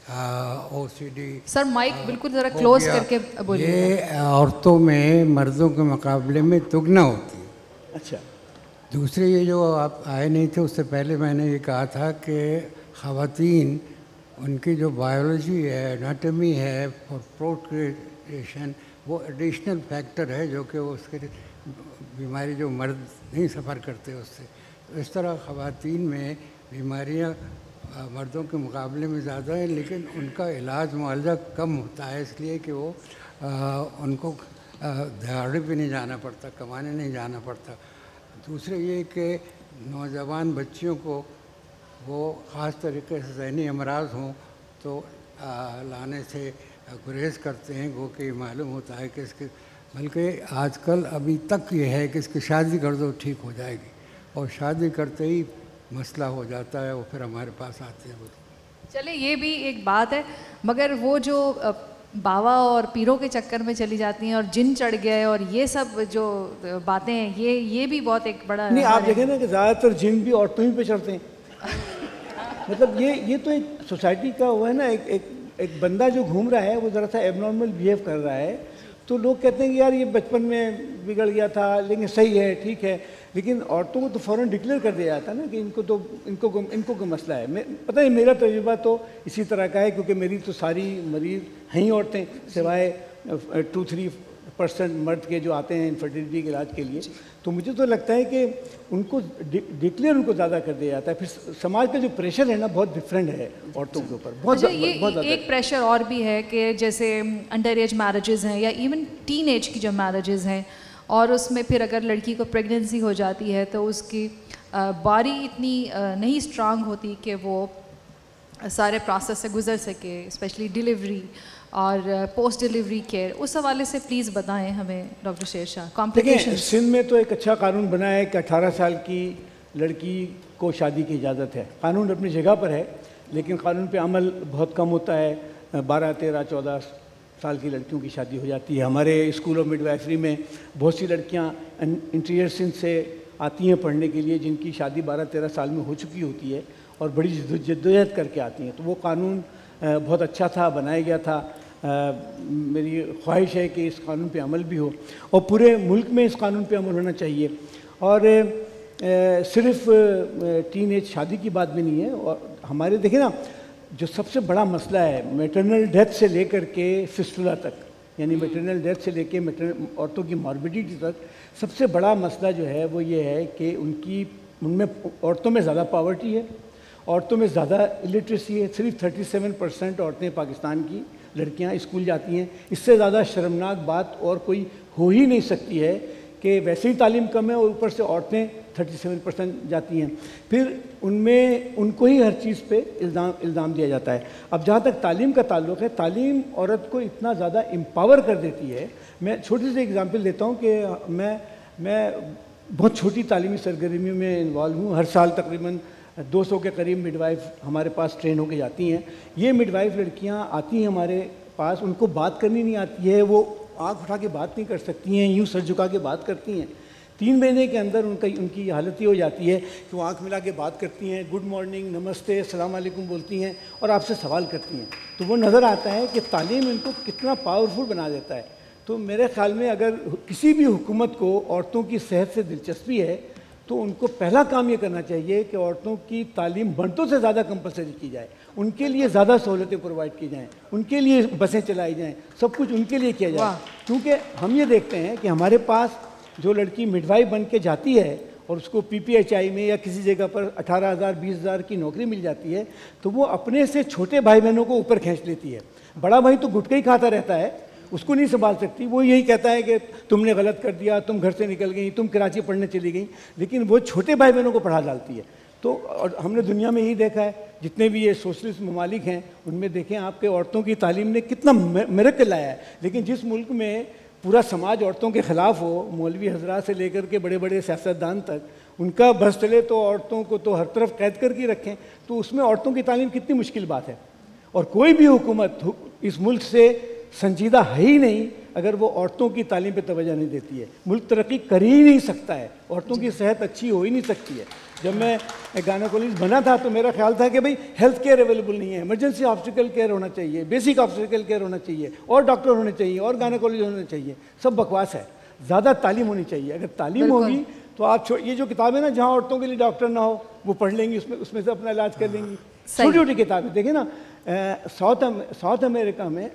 OCD. Sir mic बिल्कुल ज़रा क्लोज करके बोलिए। ये औरतों में मर्दों के मुकाबले में दुगना होती है। अच्छा, दूसरे ये जो आप आए नहीं थे उससे पहले मैंने ये कहा था कि ख़वातीन उनकी जो बायोलॉजी है, एनाटमी है और प्रोक्रिएशन वो एडिशनल फैक्टर है जो कि उसके बीमारी जो मर्द नहीं सफ़र करते उससे। तो इस तरह ख़वातीन में बीमारियां मर्दों के मुकाबले में ज़्यादा है, लेकिन उनका इलाज मुआवजा कम होता है इसलिए कि वो आ, उनको दिहाड़ी पे नहीं जाना पड़ता, कमाने नहीं जाना पड़ता। दूसरे ये कि नौजवान बच्चियों को वो ख़ास तरीके से ज़हनी अमराज हों तो आ, लाने से गुरेज करते हैं, वो कि मालूम होता है कि इसके, बल्कि आजकल अभी तक ये है कि इसकी शादी कर दो ठीक हो जाएगी, और शादी करते ही मसला हो जाता है, वो फिर हमारे पास आते हैं। चले ये भी एक बात है, मगर वो जो बाबा और पीरों के चक्कर में चली जाती हैं और जिन चढ़ गए और ये सब जो बातें हैं, ये ये भी बहुत एक बड़ा नहीं, आप देखें ना कि ज़्यादातर जिन भी औरतों ही पे चढ़ते हैं। मतलब ये ये तो एक सोसाइटी का वो है ना, एक एक एक बंदा जो घूम रहा है वो ज़रा सा एबनॉर्मल बिहेव कर रहा है तो लोग कहते हैं कि यार ये बचपन में बिगड़ गया था लेकिन सही है, ठीक है। लेकिन औरतों को तो फ़ौरन डिक्लेयर कर दिया जाता है ना कि इनको तो इनको इनको कोई मसला है। मैं पता नहीं, मेरा तजुर्बा तो इसी तरह का है क्योंकि मेरी तो सारी मरीज़ हैं ही औरतें, सिवाय टू थ्री परसेंट मर्द के जो आते हैं इनफर्टिलिटी के इलाज के लिए। तो मुझे तो लगता है कि उनको डिक्लेयर उनको ज़्यादा कर दिया जाता है। फिर समाज का जो प्रेशर है ना बहुत डिफरेंट है औरतों के ऊपर, बहुत अच्छा, ये बहुत एक प्रेशर और भी है कि जैसे अंडर एज मैरिजेज़ हैं या इवन टीन एज की जो मैरिजेज़ हैं, और उसमें फिर अगर लड़की को प्रेगनेंसी हो जाती है तो उसकी बॉडी इतनी नहीं स्ट्रांग होती कि वो सारे प्रोसेस से गुजर सके, स्पेशली डिलीवरी और पोस्ट डिलीवरी केयर। उस हवाले से प्लीज़ बताएं हमें डॉक्टर शेरशाह। कॉम्प्लिकेशन सिंध में तो एक अच्छा कानून बना है कि अठारह साल की लड़की को शादी की इजाज़त है। कानून अपनी जगह पर है लेकिन कानून पे अमल बहुत कम होता है। बारह तेरह चौदह साल की लड़कियों की शादी हो जाती है। हमारे स्कूल ऑफ मिडवाइफरी में बहुत सी लड़कियाँ इंटीरियर सिंध से आती हैं पढ़ने के लिए जिनकी शादी बारह तेरह साल में हो चुकी होती है और बड़ी जद्दोजहद करके आती हैं। तो वो कानून बहुत अच्छा था, बनाया गया था। आ, मेरी ख्वाहिश है कि इस कानून पे अमल भी हो और पूरे मुल्क में इस कानून पे अमल होना चाहिए। और आ, सिर्फ टीन एज शादी की बात भी नहीं है। और हमारे देखिए ना, जो सबसे बड़ा मसला है मैटरनल डेथ से लेकर के फिस्टुला तक, यानी मैटरनल डेथ से लेकर मैटरनल औरतों की मॉर्बिडिटी तक, सबसे बड़ा मसला जो है वो ये है कि उनकी उनमें औरतों में ज़्यादा पॉवर्टी है, औरतों में ज़्यादा इलिटरेसी है। सिर्फ थर्टी सेवन परसेंट औरतें पाकिस्तान की लड़कियां स्कूल जाती हैं। इससे ज़्यादा शर्मनाक बात और कोई हो ही नहीं सकती है कि वैसे ही तालीम कम है और ऊपर से औरतें थर्टी सेवन परसेंट जाती हैं। फिर उनमें उनको ही हर चीज़ पे इल्ज़ाम इल्ज़ाम दिया जाता है। अब जहाँ तक तालीम का ताल्लुक़ है, तालीम औरत को इतना ज़्यादा एम्पावर कर देती है। मैं छोटी सी एग्ज़ाम्पल देता हूँ कि मैं मैं बहुत छोटी तालीमी सरगर्मियों में इन्वॉल्व हूँ। हर साल तकरीबन दो सौ के करीब मिडवाइफ हमारे पास ट्रेन होके जाती हैं। ये मिडवाइफ लड़कियाँ आती हैं हमारे पास, उनको बात करनी नहीं आती है, वो आँख उठा के बात नहीं कर सकती हैं, यूँ सर झुका के बात करती हैं। तीन महीने के अंदर उनका उनकी हालत ये हो जाती है कि वो आँख मिला के बात करती हैं, गुड मॉर्निंग, नमस्ते, अस्सलाम वालेकुम बोलती हैं और आपसे सवाल करती हैं। तो वो नज़र आता है कि तालीम इनको कितना पावरफुल बना देता है। तो मेरे ख़्याल में अगर किसी भी हुकूमत को औरतों की सेहत से दिलचस्पी है तो उनको पहला काम ये करना चाहिए कि औरतों की तालीम मर्दों से ज़्यादा कंपलसरी की जाए, उनके लिए ज़्यादा सहूलतें प्रोवाइड की जाएँ, उनके लिए बसें चलाई जाएँ, सब कुछ उनके लिए किया जाए। क्योंकि हम ये देखते हैं कि हमारे पास जो लड़की मिडवाइफ बन के जाती है और उसको पीपीएचआई में या किसी जगह पर अठारह हज़ार बीस हज़ार की नौकरी मिल जाती है तो वो अपने से छोटे भाई बहनों को ऊपर खींच लेती है। बड़ा भाई तो गुटके ही खाता रहता है, उसको नहीं संभाल सकती, वो यही कहता है कि तुमने गलत कर दिया, तुम घर से निकल गई, तुम कराची पढ़ने चली गई, लेकिन वो छोटे भाई बहनों को पढ़ा डालती है। तो और हमने दुनिया में यही देखा है, जितने भी ये सोशलिस्ट ममालिक हैं उनमें देखें आपके औरतों की तालीम ने कितना मिरेकल लाया है। लेकिन जिस मुल्क में पूरा समाज औरतों के ख़िलाफ़ हो, मौलवी हजरात से लेकर के बड़े बड़े सियासतदान तक, उनका बस चले तो औरतों को तो हर तरफ कैद करके रखें, तो उसमें औरतों की तालीम कितनी मुश्किल बात है। और कोई भी हुकूमत इस मुल्क से संजीदा है ही नहीं अगर वो औरतों की तालीम पे तवज्जो नहीं देती है। मुल्क तरक्की कर ही नहीं सकता है, औरतों की सेहत अच्छी हो ही नहीं सकती है। जब मैं गायनेकोलॉजिस्ट बना था तो मेरा ख्याल था कि भाई हेल्थ केयर अवेलेबल नहीं है, इमरजेंसी ऑब्स्टिकल केयर होना चाहिए, बेसिक ऑब्स्टिकल केयर होना चाहिए, और डॉक्टर होने चाहिए, और गायनेकोलॉजिस्ट होने चाहिए। सब बकवास है, ज़्यादा तालीम होनी चाहिए। अगर तालीम होगी तो आप ये जो किताबें ना जहाँ औरतों के लिए डॉक्टर ना हो वो पढ़ लेंगी, उसमें उसमें से अपना इलाज कर लेंगी। छोटी छोटी किताबें देखें ना, साउथ साउथ अमेरिका में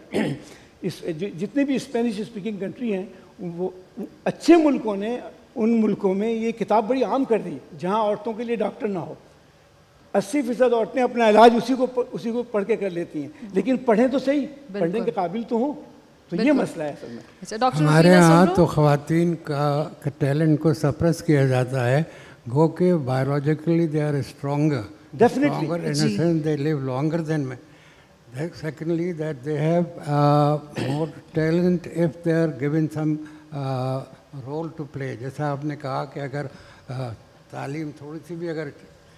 इस जितने भी स्पेनिश स्पीकिंग कंट्री हैं वो अच्छे मुल्कों ने उन मुल्कों में ये किताब बड़ी आम कर दी जहाँ औरतों के लिए डॉक्टर ना हो। अस्सी फीसद औरतें अपना इलाज उसी को उसी को पढ़ के कर लेती हैं, लेकिन पढ़ें तो सही, पढ़ने के काबिल तो हों। तो ये मसला है असल में। हमारे यहाँ तो ख़वातीन का टैलेंट को सप्रेस किया जाता है, गो के biologically they are stronger, definitely in a sense they live longer than men. Secondly, that they have uh, more talent if they are given some uh, role to play. जैसा आपने कहा कि अगर uh, तालीम थोड़ी सी भी अगर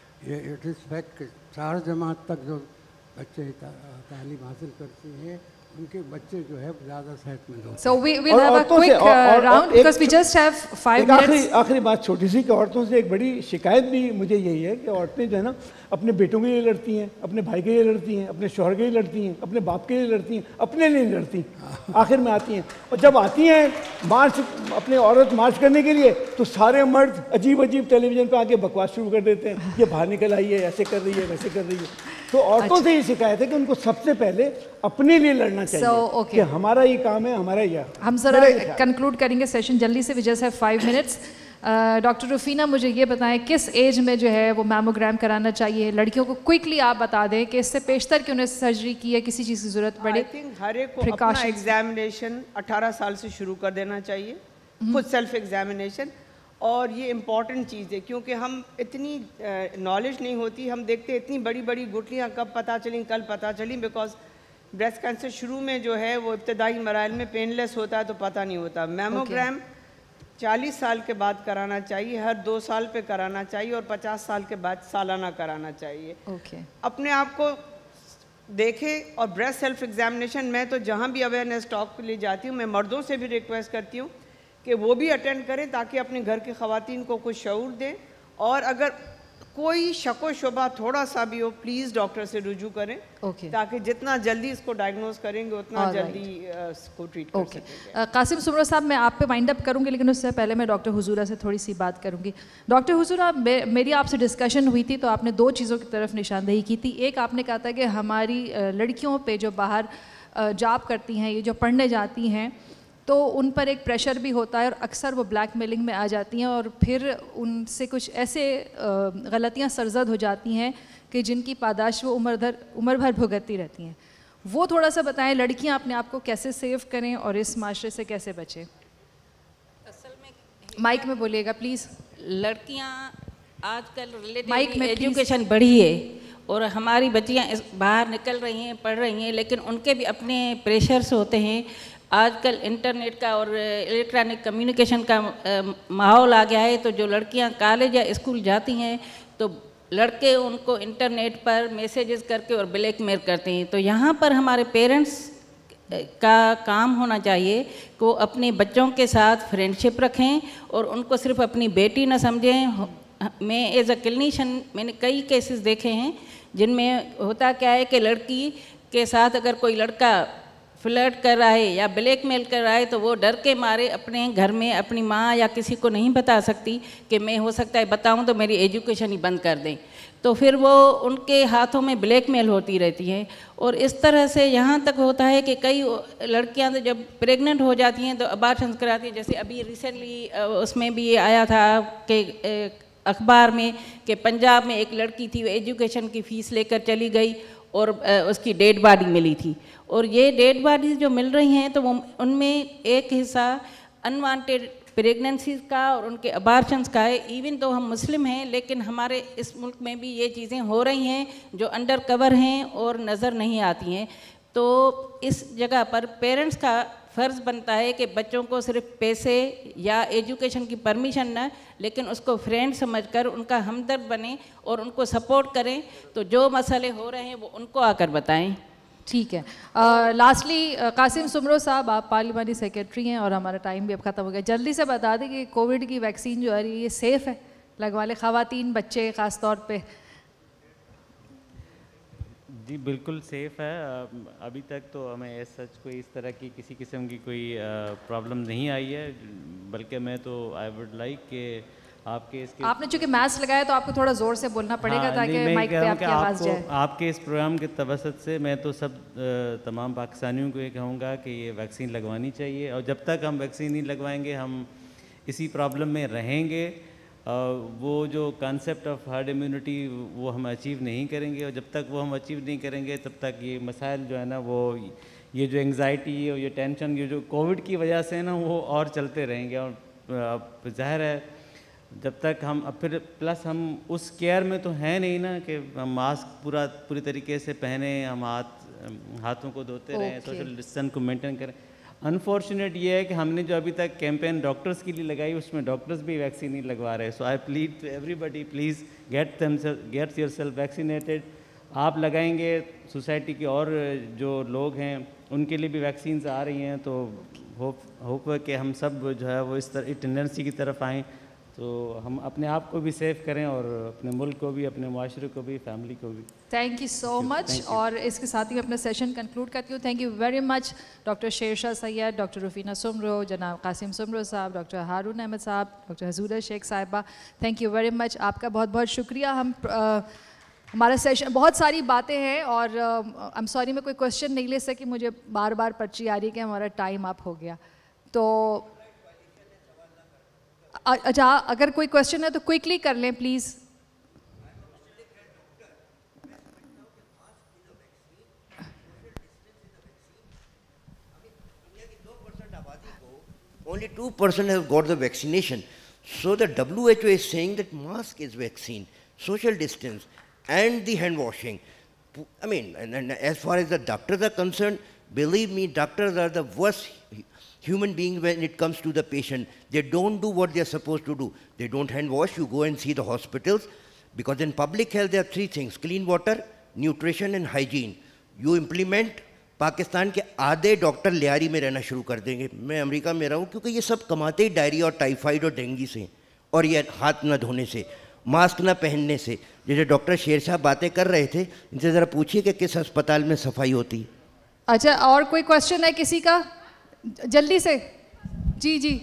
इट इज़ फैक्ट चार जमात तक जो बच्चे ता, तालीम हासिल करते हैं उनके बच्चे जो है ज़्यादा सेहतमंद होते हैं। So we will have a quick uh, round because we just have five minutes. आखिरी बात छोटी सी कि औरतों से एक बड़ी शिकायत भी मुझे यही है कि औरतें जो है ना अपने बेटों के लिए लड़ती हैं, अपने भाई के लिए लड़ती हैं, अपने शौहर के लिए लड़ती हैं, अपने बाप के लिए लड़ती हैं, अपने लिए लड़ती हैं, आखिर में आती हैं। और जब आती हैं मार्च अपने औरत मार्च करने के लिए तो सारे मर्द अजीब अजीब टेलीविज़न पे आके बकवास शुरू कर देते हैं, ये बाहर निकल आई है, ऐसे कर रही है, वैसे कर रही है। तो औरतों से ये शिकायत है कि उनको सबसे पहले अपने लिए लड़ना चाहिए। so, okay. कि हमारा ये काम है, हमारा ये। हम जरा कंक्लूड करेंगे सेशन जल्दी से, we just have five minutes. Doctor Rufina मुझे ये बताएं किस एज में जो है वो मैमोग्राम कराना चाहिए लड़कियों को? क्विकली आप बता दें कि इससे पेशतर कि उन्हें सर्जरी की है, किसी चीज़ की ज़रूरत पड़े। आई थिंक हर एक को अपना एग्जामिनेशन अठारह साल से शुरू कर देना चाहिए, खुद सेल्फ एग्जामिनेशन। और ये इम्पॉर्टेंट चीज़ है क्योंकि हम इतनी नॉलेज नहीं होती, हम देखते हैं इतनी बड़ी बड़ी गुठलियाँ कब पता चली, कल पता चली। बिकॉज ब्रेस्ट कैंसर शुरू में जो है वो इब्तदाई मराइल में पेनलेस होता है तो पता नहीं होता। मैमोग्राम चालीस साल के बाद कराना चाहिए, हर दो साल पे कराना चाहिए, और पचास साल के बाद सालाना कराना चाहिए। okay. अपने आप को देखें। और ब्रेस्ट सेल्फ एग्जामिनेशन मैं तो जहाँ भी अवेयरनेस टॉक के लिए जाती हूँ मैं मर्दों से भी रिक्वेस्ट करती हूँ कि वो भी अटेंड करें ताकि अपने घर की ख़वातीन को कुछ शऊर दें। और अगर कोई शको शुबा थोड़ा सा भी हो प्लीज़ डॉक्टर से रुजू करें, okay. ताकि जितना जल्दी इसको डायग्नोज करेंगे उतना All जल्दी right. इसको ट्रीट कर okay. सकेंगे। कासिम सुमरो साहब, मैं आप पे वाइंड अप करूंगी लेकिन उससे पहले मैं डॉक्टर हुजूरा से थोड़ी सी बात करूंगी। डॉक्टर हुजूरा, मेरी आपसे डिस्कशन हुई थी तो आपने दो चीज़ों की तरफ निशानदेही की थी। एक आपने कहा था कि हमारी लड़कियों पे जो बाहर जॉब करती हैं, ये जो पढ़ने जाती हैं, तो उन पर एक प्रेशर भी होता है और अक्सर वो ब्लैकमेलिंग में आ जाती हैं और फिर उनसे कुछ ऐसे गलतियां सरजद हो जाती हैं कि जिनकी पादाश वो उम्र भर उम्र भर भुगतती रहती हैं। वो थोड़ा सा बताएं, लड़कियां अपने आप को कैसे सेव करें और इस माशरे से कैसे बचें? असल में माइक में बोलिएगा प्लीज़। लड़कियां आजकल रिलेटिव एजुकेशन बढ़ी है और हमारी बच्चियां बाहर निकल रही हैं, पढ़ रही हैं, लेकिन उनके भी अपने प्रेशर्स होते हैं। आजकल इंटरनेट का और इलेक्ट्रॉनिक कम्युनिकेशन का माहौल आ गया है, तो जो लड़कियां कॉलेज या स्कूल जाती हैं तो लड़के उनको इंटरनेट पर मैसेजेस करके और ब्लैकमेल करते हैं। तो यहाँ पर हमारे पेरेंट्स का काम होना चाहिए कि वो अपने बच्चों के साथ फ्रेंडशिप रखें और उनको सिर्फ अपनी बेटी न समझें। मैं एज अ क्लिनिशियन मैंने कई केसेस देखे हैं जिनमें होता क्या है कि लड़की के साथ अगर कोई लड़का फ्लर्ट कर रहा है या ब्लैकमेल कर रहा है तो वो डर के मारे अपने घर में अपनी माँ या किसी को नहीं बता सकती कि मैं हो सकता है बताऊं तो मेरी एजुकेशन ही बंद कर दें। तो फिर वो उनके हाथों में ब्लैकमेल होती रहती है और इस तरह से यहाँ तक होता है कि कई लड़कियाँ तो जब प्रेग्नेंट हो जाती हैं तो अबार्शन कराती हैं। जैसे अभी रिसेंटली उसमें भी आया था कि अखबार में कि पंजाब में एक लड़की थी, वो एजुकेशन की फ़ीस लेकर चली गई और उसकी डेड बॉडी मिली थी। और ये डेड बॉडी जो मिल रही हैं तो वो उनमें एक हिस्सा अनवांटेड प्रेगनेंसीज का और उनके अबार्शंस का है। इवन तो हम मुस्लिम हैं लेकिन हमारे इस मुल्क में भी ये चीज़ें हो रही हैं जो अंडर कवर हैं और नज़र नहीं आती हैं। तो इस जगह पर पेरेंट्स का फ़र्ज़ बनता है कि बच्चों को सिर्फ पैसे या एजुकेशन की परमिशन न, लेकिन उसको फ्रेंड समझकर उनका हमदर्द बने और उनको सपोर्ट करें। तो जो मसले हो रहे हैं वो उनको आकर बताएं। ठीक है। लास्टली कासिम सुमरो साहब, आप पार्लियामेंट्री सेक्रेटरी हैं और हमारा टाइम भी अब ख़त्म हो गया, जल्दी से बता दें कि कोविड की वैक्सीन जो है ये सेफ़ है, लगवा ले ख़वातीन बच्चे ख़ास तौर पे? जी बिल्कुल सेफ़ है। अभी तक तो हमें एज सच कोई इस तरह की किसी किस्म की कोई प्रॉब्लम नहीं आई है, बल्कि मैं तो आई वुड लाइक कि आपके इसके आपने चूँकि मास्क लगाया तो आपको थोड़ा ज़ोर से बोलना पड़ेगा। हाँ, ताकि माइक पे आपकी आवाज़ जाए। आपके इस प्रोग्राम के तवसत से मैं तो सब तमाम पाकिस्तानियों को ये कहूँगा कि ये वैक्सीन लगवानी चाहिए, और जब तक हम वैक्सीन नहीं लगवाएंगे हम इसी प्रॉब्लम में रहेंगे। वो जो कॉन्सेप्ट ऑफ हर्ड इम्यूनिटी वो हम अचीव नहीं करेंगे, और जब तक वो हम अचीव नहीं करेंगे तब तक ये मसाइल जो है ना, वो ये जो एंग्जाइटी और ये टेंशन ये जो कोविड की वजह से ना वो और चलते रहेंगे। और जाहिर है जब तक हम अब फिर प्लस हम उस केयर में तो हैं नहीं ना कि हम मास्क पूरा पूरी तरीके से पहने, हम हाथ हाथों को धोते रहें, सोशल डिस्टेंस को मेंटेन करें। अनफॉर्चुनेट ये है कि हमने जो अभी तक कैंपेन डॉक्टर्स के लिए लगाई उसमें डॉक्टर्स भी वैक्सीन नहीं लगवा रहे। So I plead to everybody, please get them get yourself vaccinated. आप लगाएंगे, सोसाइटी के और जो लोग हैं उनके लिए भी वैक्सीन आ रही हैं, तो होप होप है कि हम सब जो है वो इस तरह टेंडेंसी की तरफ आएँ, तो हम अपने आप को भी सेव करें और अपने मुल्क को भी, अपने माशरे को भी, फैमिली को भी। Thank you so much. और इसके साथ ही अपना सेशन कंक्लूड करती हूँ। Thank you very much doctor Shershah Syed, doctor Rufina Soomro, जनाब कासिम सुमरो साहब, डॉक्टर हारून अहमद साहब, डॉक्टर हजूरा शेख साहिबा, थैंक यू वेरी मच। आपका बहुत बहुत शुक्रिया। हम आ, हमारा सेशन बहुत सारी बातें हैं और आई एम सॉरी मैं कोई क्वेश्चन नहीं ले सकी, मुझे बार बार पर्ची आ रही है कि हमारा टाइम अप हो गया। तो अच्छा, अगर कोई क्वेश्चन है तो क्विकली कर लें please. Only two percent have got the vaccination. So the W H O is saying that mask is vaccine, social distance, and the hand washing. I mean, and, and as far as the doctors are concerned, believe me, doctors are the worst human beings when it comes to the patient. They don't do what they are supposed to do. They don't hand wash. You go and see the hospitals, because in public health there are three things: clean water, nutrition, and hygiene. You implement, Pakistan के आधे doctor Lyari में रहना शुरू कर देंगे। मैं America में रहा हूँ क्योंकि ये सब कमाते ही डायरिया और टाइफाइड और डेंगू से, और ये हाथ न धोने से, मास्क न पहनने से। जैसे डॉक्टर शेरशाह बातें कर रहे थे, इनसे ज़रा पूछिए कि किस अस्पताल में सफाई होती। अच्छा, और कोई क्वेश्चन है किसी का? जल्दी से जी जी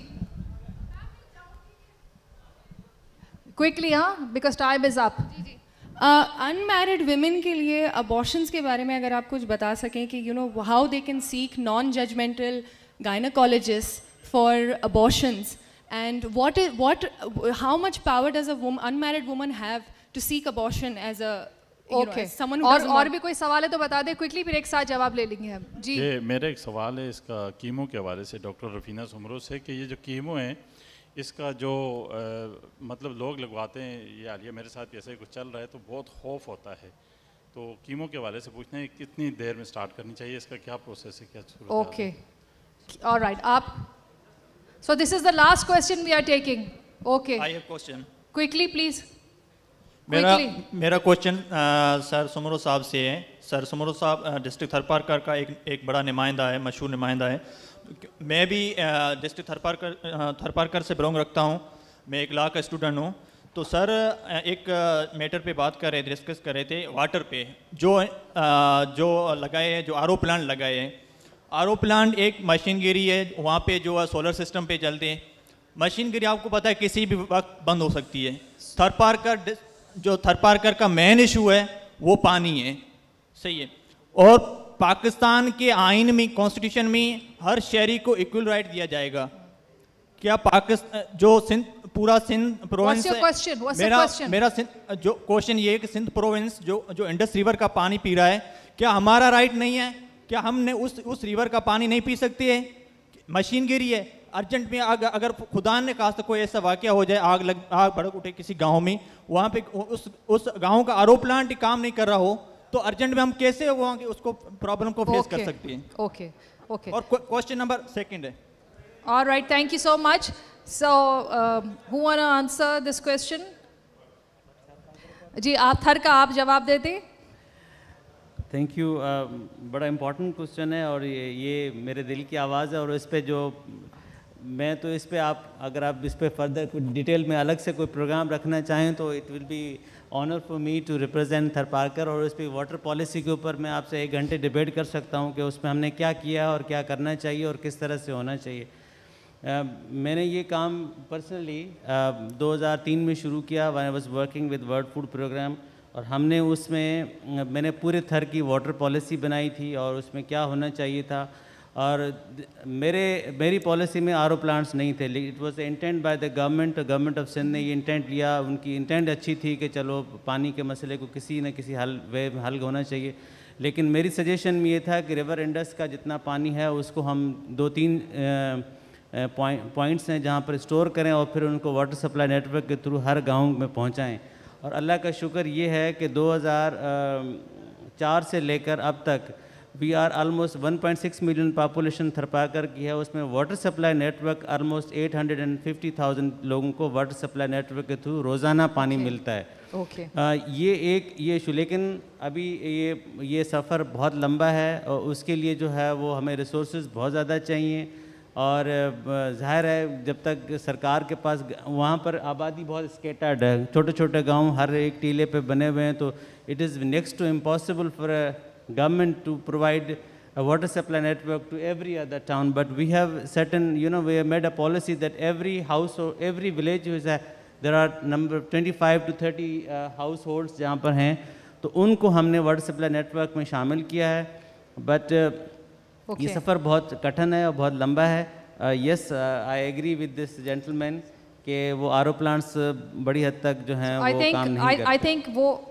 क्विकली। हाँ, because time is up. Unmarried uh, women के लिए अबॉर्शंस के बारे में अगर आप कुछ बता सकें कि you know how they can seek non judgmental gynaecologist for abortions, and what is what how much power does a woman unmarried woman have to seek abortion as a okay. और और भी कोई सवाल है तो बता दें क्विकली, फिर एक साथ जवाब ले लेंगे हम। जी, ये मेरा एक सवाल है इसका कीमो के हवाले से डॉक्टर रफीना सुमरो से, कि ये जो कीमो है इसका जो आ, मतलब लोग लगवाते हैं, ये हालिया मेरे साथ ऐसे कुछ चल रहा है तो बहुत खौफ होता है, तो कीमो के हवाले से पूछना है कितनी देर में स्टार्ट करनी चाहिए, इसका क्या प्रोसेस है, क्या? Okay, alright. आप so this is the last question we are taking. Okay, I have question quickly please. मेरा मेरा क्वेश्चन सर सुमरो साहब से है। सर सुमरो साहब डिस्ट्रिक्ट थरपारकर का एक एक बड़ा नुमाइंदा है, मशहूर नुमाइंदा है। मैं भी डिस्ट्रिक्ट थरपारकर थरपारकर से बिलोंग रखता हूँ। मैं एक लॉ का स्टूडेंट हूँ। तो सर एक मैटर पे बात कर रहे थे, डिस्कस कर रहे थे वाटर पे, जो जो लगाए हैं, जो आर ओ प्लांट लगाए हैं। आर ओ प्लांट एक मशीनगिरी है, वहाँ पे जो है सोलर सिस्टम पे चलते हैं। मशीनगिरी आपको पता है किसी भी वक्त बंद हो सकती है। थरपारकर जो थरपारकर का मेन इशू है वो पानी है, सही है। और पाकिस्तान के आइन में, कॉन्स्टिट्यूशन में हर शहरी को इक्वल राइट दिया जाएगा। क्या पाकिस्तान जो सिंध पूरा Sindh province What's your question? What's the मेरा question? मेरा सिंध- जो क्वेश्चन ये है कि सिंध प्रोविंस जो जो इंडस रिवर का पानी पी रहा है, क्या हमारा राइट नहीं है? क्या हमने उस उस रिवर का पानी नहीं पी सकती है? मशीन गिरी है अर्जेंट में, अगर अगर खुदा ने कहा कोई ऐसा वाकया हो जाए, आग लग आग भड़क उठे किसी गांव में, वहाँ पे उस उस गांव का आर ओ प्लांट ही काम नहीं कर रहा हो, तो अर्जेंट में हम कैसे वहाँ के उसको प्रॉब्लम को फेस कर सकते हैं? ओके ओके और क्वेश्चन नंबर सेकंड है। All right, thank you so much. So, um, who wanna answer this question? जी आप थर का आप जवाब देते। Thank you. बड़ा इम्पोर्टेंट क्वेश्चन है और ये ये मेरे दिल की आवाज़ है, और इस पे जो मैं तो इस पे आप अगर आप इस पे फर्दर कुछ डिटेल में अलग से कोई प्रोग्राम रखना चाहें तो it will be honour for me to represent Tharparkar, और इस पे वाटर पॉलिसी के ऊपर मैं आपसे एक घंटे डिबेट कर सकता हूँ कि उसमें हमने क्या किया और क्या करना चाहिए और किस तरह से होना चाहिए। Uh, मैंने ये काम पर्सनली uh, दो हज़ार तीन में शुरू किया when I was working with World Food Programme, और हमने उसमें uh, मैंने पूरे थर की वाटर पॉलिसी बनाई थी और उसमें क्या होना चाहिए था। और मेरे मेरी पॉलिसी में आर ओ प्लांट्स नहीं थे, it was intent by the government government of Sindh ने ये इंटेंट लिया, उनकी इंटेंट अच्छी थी कि चलो पानी के मसले को किसी न किसी हल वे में हल होना चाहिए। लेकिन मेरी सजेशन में ये था कि रिवर इंडस का जितना पानी है उसको हम दो तीन uh, पॉइंट्स हैं जहाँ पर स्टोर करें और फिर उनको वाटर सप्लाई नेटवर्क के थ्रू हर गांव में पहुँचाएँ। और अल्लाह का शुक्र ये है कि दो हज़ार चार से लेकर अब तक we are almost one point six million population Tharparkar की है, उसमें water supply network almost eight hundred fifty thousand लोगों को वाटर सप्लाई नेटवर्क के थ्रू रोज़ाना पानी okay. मिलता है। Okay okay. आ, ये एक ये इशू, लेकिन अभी ये ये सफ़र बहुत लंबा है और उसके लिए जो है वो हमें रिसोर्स बहुत ज़्यादा चाहिए। और ज़ाहिर है जब तक सरकार के पास, वहाँ पर आबादी बहुत स्केटर्ड है, छोटे छोटे गांव हर एक टीले पे बने हुए हैं, तो it is next to impossible for government to provide a water supply network to every other town. But we have certain, you know, we have made a policy that every house or every village is a, there are number twenty-five to thirty uh, households जहाँ पर हैं, तो उनको हमने water supply network में शामिल किया है। But uh, Okay. ये सफ़र बहुत कठिन है और बहुत लंबा है। Yes I agree with this gentleman कि वो आर ओ प्लांट्स बड़ी हद तक जो हैं वो think, काम नहीं I, करते। आई थिंक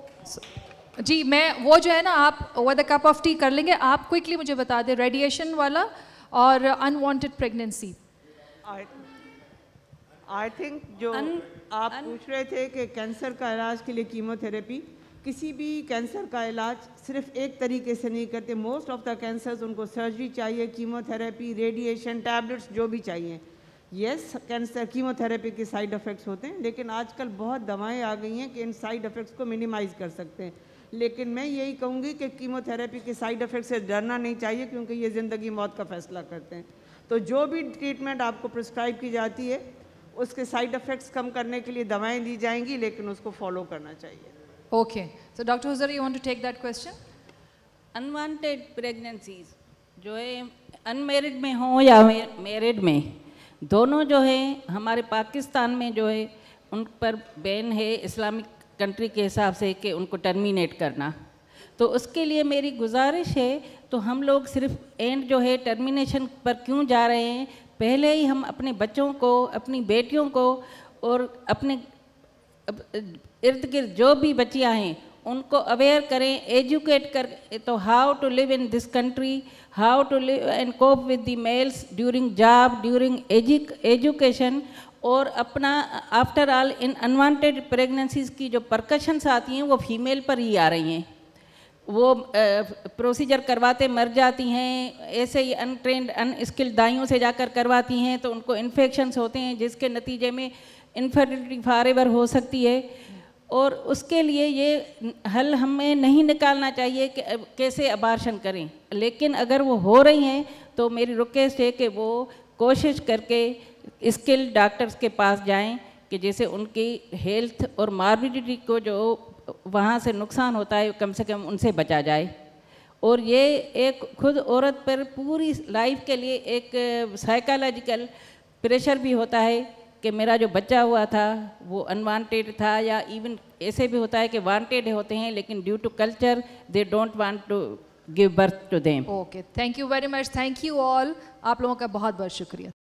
वो जी मैं वो जो है ना आप over the cup of tea कर लेंगे। आप क्विकली मुझे बता दें रेडिएशन वाला और अनवांटेड प्रेगनेंसी। आई थिंक जो un, आप un, पूछ रहे थे कि कैंसर का इलाज के लिए कीमोथेरेपी, किसी भी कैंसर का इलाज सिर्फ एक तरीके से नहीं करते। मोस्ट ऑफ द कैंसर्स उनको सर्जरी चाहिए, कीमोथेरेपी, रेडिएशन, टैबलेट्स जो भी चाहिए। यस, कैंसर कीमोथेरेपी के साइड इफ़ेक्ट्स होते हैं, लेकिन आजकल बहुत दवाएं आ गई हैं कि इन साइड इफ़ेक्ट्स को मिनिमाइज़ कर सकते हैं। लेकिन मैं यही कहूँगी कि कीमोथेरेपी के साइड इफ़ेक्ट से डरना नहीं चाहिए, क्योंकि ये ज़िंदगी मौत का फ़ैसला करते हैं। तो जो भी ट्रीटमेंट आपको प्रिस्क्राइब की जाती है उसके साइड इफ़ेक्ट्स कम करने के लिए दवाएँ दी जाएंगी, लेकिन उसको फॉलो करना चाहिए। Okay, so Doctor Huzari, you want to take that question? Unwanted pregnancies जो है अनमेरिड में हो या मैरिड में, दोनों जो है हमारे पाकिस्तान में जो है उन पर बैन है इस्लामिक कंट्री के हिसाब से कि उनको टर्मिनेट करना। तो उसके लिए मेरी गुजारिश है, तो हम लोग सिर्फ एंड जो है टर्मिनेशन पर क्यों जा रहे हैं, पहले ही हम अपने बच्चों को, अपनी बेटियों को और अपने इर्द गिर्द जो भी बच्चियाँ हैं उनको अवेयर करें, एजुकेट कर, तो how to live in this country, how to live and cope with the males during job, during education. और अपना after all in unwanted pregnancies की जो परकशंस आती हैं वो फीमेल पर ही आ रही हैं। वो प्रोसीजर करवाते मर जाती हैं, ऐसे ही अनट्रेंड अनस्किल्ड दाइयों से जाकर करवाती हैं, तो उनको इन्फेक्शंस होते हैं जिसके नतीजे में इनफर्टिलिटी फॉरएवर हो सकती है। और उसके लिए ये हल हमें नहीं निकालना चाहिए कि कैसे अबार्शन करें, लेकिन अगर वो हो रही हैं तो मेरी रिक्वेस्ट है कि वो कोशिश करके स्किल्ड डॉक्टर्स के पास जाएं कि जैसे उनकी हेल्थ और मॉर्बिडिटी को जो वहाँ से नुकसान होता है कम से कम उनसे बचा जाए। और ये एक खुद औरत पर पूरी लाइफ के लिए एक साइकोलॉजिकल प्रेशर भी होता है कि मेरा जो बच्चा हुआ था वो अनवांटेड था, या इवन ऐसे भी होता है कि वांटेड होते हैं लेकिन due to culture they don't want to give birth to them. Okay, thank you very much, thank you all, आप लोगों का बहुत बहुत शुक्रिया।